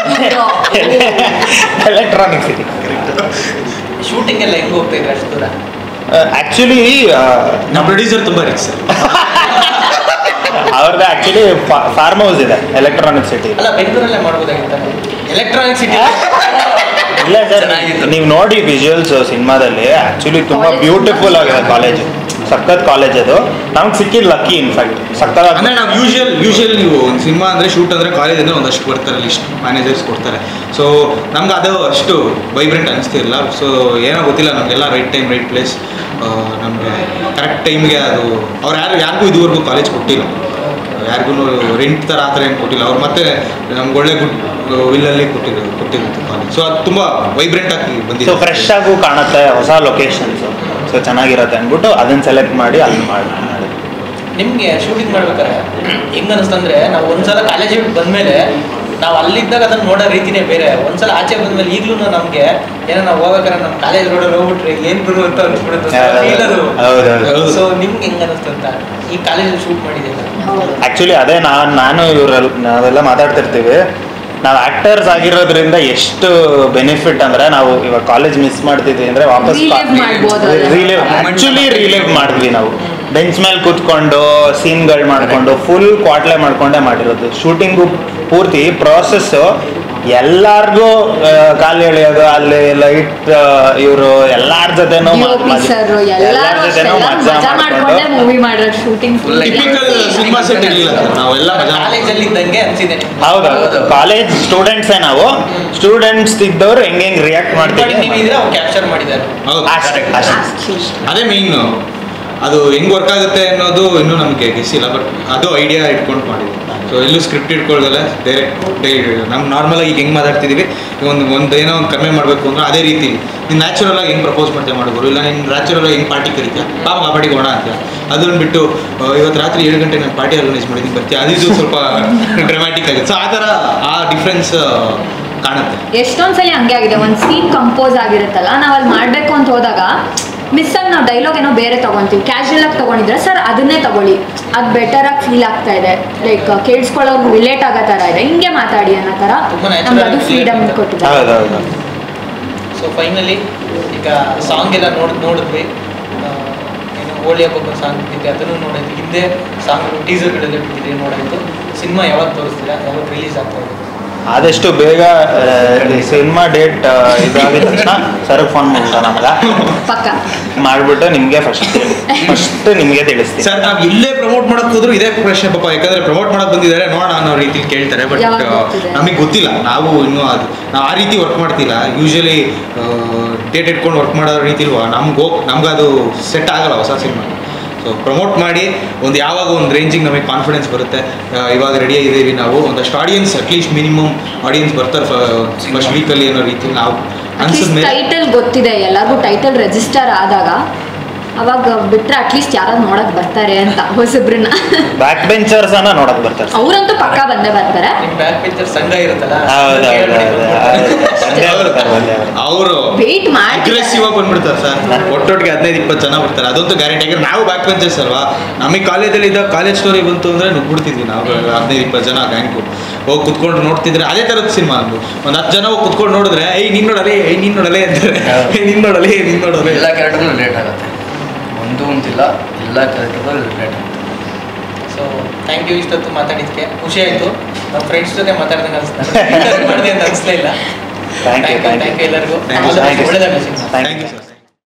ಎಲೆಕ್ಟ್ರಾನಿಕ್ ಸಿಟಿ ಶೂಟಿಂಗ್ ಎಲ್ಲ ಹೆಂಗೆ ಹೋಗ್ತಾ ಇದ್ರೆ ಅಷ್ಟು ದೂರ? ಆ್ಯಕ್ಚುಲಿ ನಮ್ಮ ಪ್ರೊಡ್ಯೂಸರ್ ತುಂಬ ರಿಚ್ ಸರ್. ಅವ್ರದ್ದು ಆ್ಯಕ್ಚುಲಿ ಫಾರ್ಮ್ ಹೌಸ್ ಇದೆ ಎಲೆಕ್ಟ್ರಾನಿಕ್ ಸಿಟಿ. ಅಲ್ಲ ಬೆಂಗಳೂರಲ್ಲೇ ಮಾಡ್ಬೋದಾಗಿತ್ತು ಎಲೆಕ್ಟ್ರಾನಿಕ್ ಸಿಟಿ. ಇಲ್ಲ ಸರ್, ಚೆನ್ನಾಗಿತ್ತು. ನೀವು ನೋಡಿ ವಿಜುವಲ್ಸ್ ಸಿನಿಮಾದಲ್ಲಿ ಆ್ಯಕ್ಚುಲಿ ತುಂಬ College ಬ್ಯೂಟಿಫುಲ್ ಆಗಿದೆ ಕಾಲೇಜು, ಸಖತ್ ಕಾಲೇಜ್ ಅದು. ನಮ್ಗೆ ಸಿಕ್ಕಿಲ್ಲ ಲಕ್ಕಿ ಇನ್ಫ್ಯಾಕ್ಟ್ ಸಖತ್. ಅಂದರೆ ನಾವು ಯೂಶುವಲ್ ಯೂಶುವಲ್ ನೀವು ಒಂದು ಸಿನಿಮಾ ಅಂದರೆ ಶೂಟ್ ಅಂದರೆ ಕಾಲೇಜ್ ಅಂದರೆ ಒಂದಷ್ಟು ಕೊಡ್ತಾರೆ, ಲಿಸ್ಟ್ ಮ್ಯಾನೇಜರ್ಸ್ ಕೊಡ್ತಾರೆ. ಸೊ ನಮ್ಗೆ ಅದು ಅಷ್ಟು ವೈಬ್ರೆಂಟ್ ಅನಿಸ್ತಿರಲಿಲ್ಲ. ಸೊ ಏನೋ ಗೊತ್ತಿಲ್ಲ, ನಮಗೆಲ್ಲ ರೈಟ್ ಟೈಮ್ ರೈಟ್ ಪ್ಲೇಸ್, ನಮಗೆ ಕರೆಕ್ಟ್ ಟೈಮ್ಗೆ ಅದು ಅವ್ರು ಯಾರು ಯಾರಿಗೂ ಇದುವರೆಗೂ ಕಾಲೇಜ್ ಕೊಟ್ಟಿಲ್ಲ, ಯಾರಿಗೂ ರೆಂಟ್ ಥರ ಆ ಥರ ಏನು ಕೊಟ್ಟಿಲ್ಲ. ಅವ್ರು ಮತ್ತೆ ನಮ್ಗೆ ಒಳ್ಳೆ ಗುಡ್ ವಿಲ್ಲಲ್ಲಿ ಕೊಟ್ಟಿದ್ರು ಕೊಟ್ಟಿರುತ್ತೆ ಕಾಲೇಜ್. ಸೊ ಅದು ತುಂಬ ವೈಬ್ರೆಂಟ್ ಆಗಿ ಸೊ ಬಂದಿದೆ, ಫ್ರೆಶ್ ಆಗೂ ಕಾಣುತ್ತೆ, ಹೊಸ ಲೊಕೇಶನ್ಸು, ಸೊ ಚೆನ್ನಾಗಿರುತ್ತೆ ಅಂದ್ಬಿಟ್ಟು ಅದನ್ನು ಸೆಲೆಕ್ಟ್ ಮಾಡಿ ಅಲ್ಲಿ ಮಾಡಿ ಮಾಡಿ ನಿಮಗೆ ಶೂಟಿಂಗ್ ಮಾಡ್ಬೇಕಾದ್ರೆ ಹೆಂಗೆ ಅನಿಸ್ತಂದ್ರೆ, ನಾವು ಒಂದ್ಸಲ ಕಾಲೇಜಿಗೆ ಬಂದಮೇಲೆ ನಾವು ಅಲ್ಲಿದ್ದಾಗ ಅದನ್ನು ನೋಡೋ ರೀತಿನೇ ಬೇರೆ. ಒಂದ್ಸಲ ಆಚೆ ಬಂದಮೇಲೆ ಈಗಲೂ ನಮಗೆ ಏನೋ ನಾವು ಹೋಗ್ಬೇಕಾದ್ರೆ ನಮ್ಮ ಕಾಲೇಜ್ ರೋಡಲ್ಲಿ ಹೋಗ್ಬಿಟ್ರೆ ಏನು ಗುರು ಅಂತ ಅನ್ಸ್ಬಿಡುತ್ತೆ. ಹೌದೌದು. ಸೊ ನಿಮ್ಗೆ ಹೆಂಗೆ ಅನಿಸ್ತಂತ ಈ ಕಾಲೇಜಲ್ಲಿ ಶೂಟ್ ಮಾಡಿದ್ದೀವಿ? ಆ್ಯಕ್ಚುಲಿ ಅದೇ ನಾನು ನಾನು ಇವರೆಲ್ಲ ನಾವೆಲ್ಲ ಮಾತಾಡ್ತಿರ್ತೀವಿ, ನಾವು ಆ್ಯಕ್ಟರ್ಸ್ ಆಗಿರೋದ್ರಿಂದ ಎಷ್ಟು ಬೆನಿಫಿಟ್ ಅಂದರೆ, ನಾವು ಇವಾಗ ಕಾಲೇಜ್ ಮಿಸ್ ಮಾಡ್ತಿದ್ವಿ ಅಂದರೆ ವಾಪಸ್ Relive ಮಾಡ್ಬೋದು ಅದನ್ನ. ರಿಲೀವ್ ಆ್ಯಕ್ಚುಲಿ ರಿಲೀವ್ ಮಾಡಿದ್ವಿ ನಾವು. ಬೆಂಚ್ ಮೇಲೆ ಕೂತ್ಕೊಂಡು ಸೀನ್ಗಳು ಮಾಡಿಕೊಂಡು ಫುಲ್ ಕ್ವಾಟ್ಲೆ ಮಾಡ್ಕೊಂಡೇ ಮಾಡಿರೋದು. ಶೂಟಿಂಗು ಪೂರ್ತಿ ಪ್ರಾಸೆಸ್ಸು ಎಲ್ಲಾರ್ಗೂ ಕಾಲು ಎಳೆಯೋದು, ಅಲ್ಲಿ ಲೈಟ್ ಇವರು ಎಲ್ಲಾರ ಜೊತೆನೂ ಎಲ್ಲಾರ ಜೊತೆನೂ ಮಜಾ ಮಾಡ್ಕೊಂಡು ಮೂವಿ ಮಾಡೋದು ಶೂಟಿಂಗ್ ಟಿಪಿಕಲ್ ಸಿನಿಮಾ ಸೆಟ್ ಇರಲಿಲ್ಲ, ನಾವೆಲ್ಲ ಮಜಾ ಕಾಲೇಜಲ್ಲಿ ಇದ್ದಂಗೆ ಅನ್ಸಿದೆ. ಹೌದೌದು. ಕಾಲೇಜ್ ಸ್ಟೂಡೆಂಟ್ಸೇ ನಾವು, ಸ್ಟೂಡೆಂಟ್ಸ್ ಇದ್ದವ್ರು ಹೆಂಗೆ ಹೆಂಗೆ ರಿಯಾಕ್ಟ್ ಮಾಡ್ತೀವಿ ನೀವಿದ್ರೆ ಅವ್ರು ಕ್ಯಾಪ್ಚರ್ ಮಾಡಿದ್ದಾರೆ. ಹೌದು ಅಷ್ಟೇ ಅಷ್ಟೇ. ಅದೇ ಮೇಯ್ನ್. ಅದು ಹೆಂಗೆ ವರ್ಕ್ ಆಗುತ್ತೆ ಅನ್ನೋದು ಇನ್ನೂ ನಮಗೆ ಗೆಸ್ಸಿಲ್ಲ, ಬಟ್ ಅದು ಐಡಿಯಾ ಇಟ್ಕೊಂಡು ಮಾಡಿದ್ವಿ. ಸೊ ಎಲ್ಲೂ ಸ್ಕ್ರಿಪ್ಟ್ ಇಟ್ಕೊಳ್ದಲ್ಲ ಡೈರೆಕ್ಟ್ ಡೈರೆಕ್ಟ್ ನಮ್ಗೆ ನಾರ್ಮಲಾಗಿ ಈಗ ಹೆಂಗೆ ಮಾತಾಡ್ತಿದ್ದೀವಿ, ಒಂದು ಒಂದು ಏನೋ ಒಂದು ಕಡಿಮೆ ಮಾಡಬೇಕು ಅಂದ್ರೆ ಅದೇ ರೀತಿ ನೀನು ನ್ಯಾಚುರಲಾಗಿ ಹೆಂಗೆ ಪ್ರಪೋಸ್ ಮಾಡ್ತೇವೆ ಮಾಡೋರು, ಇಲ್ಲ ನೀನು ನ್ಯಾಚುರಲಾಗಿ ಹೆಂಗೆ ಪಾರ್ಟಿ ಕರೀತೀಯ, ಪಾಪ ಆ ಪಾರ್ಟಿಗೆ ಹೋಣ ಅಂತ. ಅದನ್ನು ಬಿಟ್ಟು ಇವತ್ತು ರಾತ್ರಿ ಏಳು ಗಂಟೆ ನಾನು ಪಾರ್ಟಿ ಆರ್ಗನೈಸ್ ಮಾಡಿದ್ದೀನಿ ಬರ್ತೀಯ, ಅದು ಸ್ವಲ್ಪ ಡ್ರಾಮ್ಯಾಟಿಕ್ ಆಗಿದೆ. ಸೊ ಆ ಥರ ಆ ಡಿಫ್ರೆನ್ಸ್ ಕಾಣುತ್ತೆ. ಎಷ್ಟೊಂದ್ಸಲ ಹಂಗೆ ಆಗಿದೆ, ಒಂದು ಸೀನ್ ಕಂಪೋಸ್ ಆಗಿರುತ್ತಲ್ಲ, ನಾವು ಅಲ್ಲಿ ಮಾಡಬೇಕು ಅಂತ ಹೋದಾಗ ಮಿಸ್ ಆಗಿ ನಾವು ಡೈಲಾಗ್ ಏನೋ ಬೇರೆ ತಗೊಂತೀವಿ, ಕ್ಯಾಶುಯಲ್ ಆಗಿ ತಗೊಂಡಿದ್ರೆ ಸರ್ ಅದನ್ನೇ ತಗೊಳ್ಳಿ, ಅದು ಬೆಟರ್ ಆಗಿ ಫೀಲ್ ಆಗ್ತಾ ಇದೆ, ಲೈಕ್ ಕೇಳಿಸ್ಕೊಳ್ಳೋರ್ಗು ರಿಲೇಟ್ ಆಗೋ ಥರ ಇದೆ, ಹಿಂಗೆ ಮಾತಾಡಿ ಅನ್ನೋ ಥರ ನಮ್ಗೆ ಅದು ಫ್ರೀಡಮ್ ಕೊಟ್ಟಿದ್ದಾರೆ. ಹೌದೌದು. ಸೊ ಫೈನಲಿ ಈಗ ಸಾಂಗ್ ಎಲ್ಲ ನೋಡ್ ನೋಡಿದ್ವಿ, ಏನು ಹೋಳಿ ಹಬ್ಬಕ್ಕೆ ಸಾಂಗ್ ಬಿಟ್ಟಿದ್ದೆ ಅದನ್ನು ನೋಡಿದ್ವಿ, ಹಿಂದೆ ಸಾಂಗ್ ಟೀಸರ್ಗಳೆಲ್ಲ ಬಿಟ್ಟಿದ್ವಿ ನೋಡಾಯಿತು. ಸಿನಿಮಾ ಯಾವಾಗ ತೋರಿಸ್ತೀರಾ, ಯಾವಾಗ ರಿಲೀಸ್ ಆಗ್ತಾ ಇದೆ? ಆದಷ್ಟು ಬೇಗ ಸಿನಿಮಾ ಡೇಟ್ ಇದಾಗಿದ ತಕ್ಷಣ ಸರ್ಗೆ ಫೋನ್ ಮಾಡ್ತಾ ನಮ್ಗೆ ಪಕ್ಕ ಮಾಡಿಬಿಟ್ಟು ನಿಮಗೆ ಫಸ್ಟ್ ಫಸ್ಟ್ ನಿಮಗೆ ತಿಳಿಸ್ತೀವಿ. ಸರ್ ನಾವು ಇಲ್ಲೇ ಪ್ರಮೋಟ್ ಮಾಡಕ್ ಹೋದ್ರು ಇದೇ ಪ್ರಶ್ನೆ ಪಾಪ, ಯಾಕಂದ್ರೆ ಪ್ರಮೋಟ್ ಮಾಡಕ್ ಬಂದಿದ್ದಾರೆ ನೋಡೋಣ ಅನ್ನೋ ರೀತಿ ಕೇಳ್ತಾರೆ. ಬಟ್ ಯಾವಾಗ ಗೊತ್ತಿದೆ? ನಮಗೆ ಗೊತ್ತಿಲ್ಲ, ನಾವು ಇನ್ನೂ ಅದು ನಾವು ಆ ರೀತಿ ವರ್ಕ್ ಮಾಡ್ತಿಲ್ಲ. ಯೂಶಲಿ ಡೇಟ್ ಇಟ್ಕೊಂಡು ವರ್ಕ್ ಮಾಡೋ ರೀತಿ ಇಲ್ವಾ, ನಮ್ಗೆ ಹೋಗಿ ನಮ್ಗೆ ಅದು ಸೆಟ್ ಆಗಲ್ಲ ಹೊಸ ಸಿನಿಮಾ. ಸೊ ಪ್ರಮೋಟ್ ಮಾಡಿ ಒಂದು ಯಾವಾಗ ಒಂದು ರೇಂಜಿಗೆ ನಮಗೆ ಕಾನ್ಫಿಡೆನ್ಸ್ ಬರುತ್ತೆ, ಇವಾಗ ರೆಡಿ ಆಗಿದ್ದೀವಿ ನಾವು, ಒಂದಷ್ಟು ಆಡಿಯನ್ಸ್ ಅಟ್ಲೀಸ್ಟ್ ಮಿನಿಮಮ್ ಆಡಿಯನ್ಸ್ ಬರ್ತಾರೆ ಫಸ್ಟ್ ವೀಕಲ್ಲಿ ಅನ್ನೋ ರೀತಿ ನಾವು ಅನ್ಸಿದ ಮೇಲೆ ಟೈಟಲ್ ಗೊತ್ತಿದೆ ಎಲ್ಲರಿಗೂ, ಟೈಟಲ್ ರಿಜಿಸ್ಟರ್ ಆದಾಗ ಅವಾಗ ಬಿಟ್ರೆ ಅಟ್ಲೀಸ್ಟ್ ಯಾರು ನೋಡಕ್ ಬರ್ತಾರೆ ಅಂತ ಹೊಸಬ್ರನ್ನ. ಬ್ಯಾಕ್ ಬೆಂಚರ್ಸ್ ಅನ್ನ ನೋಡಕ್ ಬರ್ತಾರೆ. ಅವ್ರಂತೂ ಪಕ್ಕ ಬಂದೇ ಬರ್ತಾರೆ. ನಿಮ್ ಬ್ಯಾಕ್ ಬೆಂಚರ್ ಸಂಘ ಇರುತ್ತಲ್ಲ, ಅವರು ವೇಟ್ ಮಾಡಿ ಅಗ್ರೆಸಿವ್ ಆಗಿ ಬಂದ್ಬಿಡ್ತಾರೆ ಸರ್. ಒಟ್ಟೊಟ್ಟಿಗೆ ಹದಿನೈದು ಇಪ್ಪತ್ತು ಜನ ಬರ್ತಾರೆ, ಅದಂತೂ ಗ್ಯಾರಂಟಿ. ಯಾಕಂದ್ರೆ ನಾವು ಬ್ಯಾಕ್ ಬೆಂಚರ್ಸ್ ಅಲ್ವಾ, ನಮಗೆ ಕಾಲೇಜಲ್ಲಿ ಇದ್ದಾಗ ಕಾಲೇಜ್ ಸ್ಟೋರಿ ಬಂತು ಅಂದ್ರೆ ನುಗ್ಬಿಡ್ತಿದ್ವಿ ನಾವು. ಹದಿನೈದು ಇಪ್ಪತ್ತು ಜನ ಗ್ಯಾಂಗು ಹೋಗಿ ಕುತ್ಕೊಂಡು ನೋಡ್ತಿದ್ರೆ ಅದೇ ಥರದ ಸಿನಿಮಾ. ಒಂದು ಒಂದು ಹತ್ತು ಜನ ಹೋಗಿ ಕುತ್ಕೊಂಡು ನೋಡಿದ್ರೆ ಐ ನೀನ್ ನೋಡಲೇ ಐ ನೀನ್ ನೋಡಲೇ ಅಂತಾರೆ. ನೀನ್ ನೋಡಲೇ ನೀನ್ ನೋಡಲೇ ಎಲ್ಲ ಕ್ಯಾರೆಕ್ಟರ್ಗೂ ರಿಲೇಟ್ ಆಗುತ್ತೆ, ಒಂದು ಅಂತಿಲ್ಲ, ಎಲ್ಲ ಕ್ಯಾರೆಕ್ಟರ್ಗೂ ರಿಲೇಟ್ ಆಗುತ್ತೆ. ಸೊ ಥ್ಯಾಂಕ್ ಯು, ಇಷ್ಟೊತ್ತು ಮಾತಾಡಿದ್ಕೆ ಖುಷಿ ಆಯಿತು. ನಮ್ಮ ಫ್ರೆಂಡ್ಸ್ ಜೊತೆ ಮಾತಾಡ್ದಂಗೆ ಅನಿಸ್ತಾರೆ, ಮಾಡಿದೆ ಅಂತ ಅನಿಸ್ಲೇ ಇಲ್ಲ. ಥ್ಯಾಂಕ್ ಯು ಥ್ಯಾಂಕ್ ಯು ಎಲ್ಲರಿಗೂ. ಥ್ಯಾಂಕ್ ಯು ಒಳ್ಳೆದಾಗಲಿ ಸಿನಿಮಾ. Thank you sir.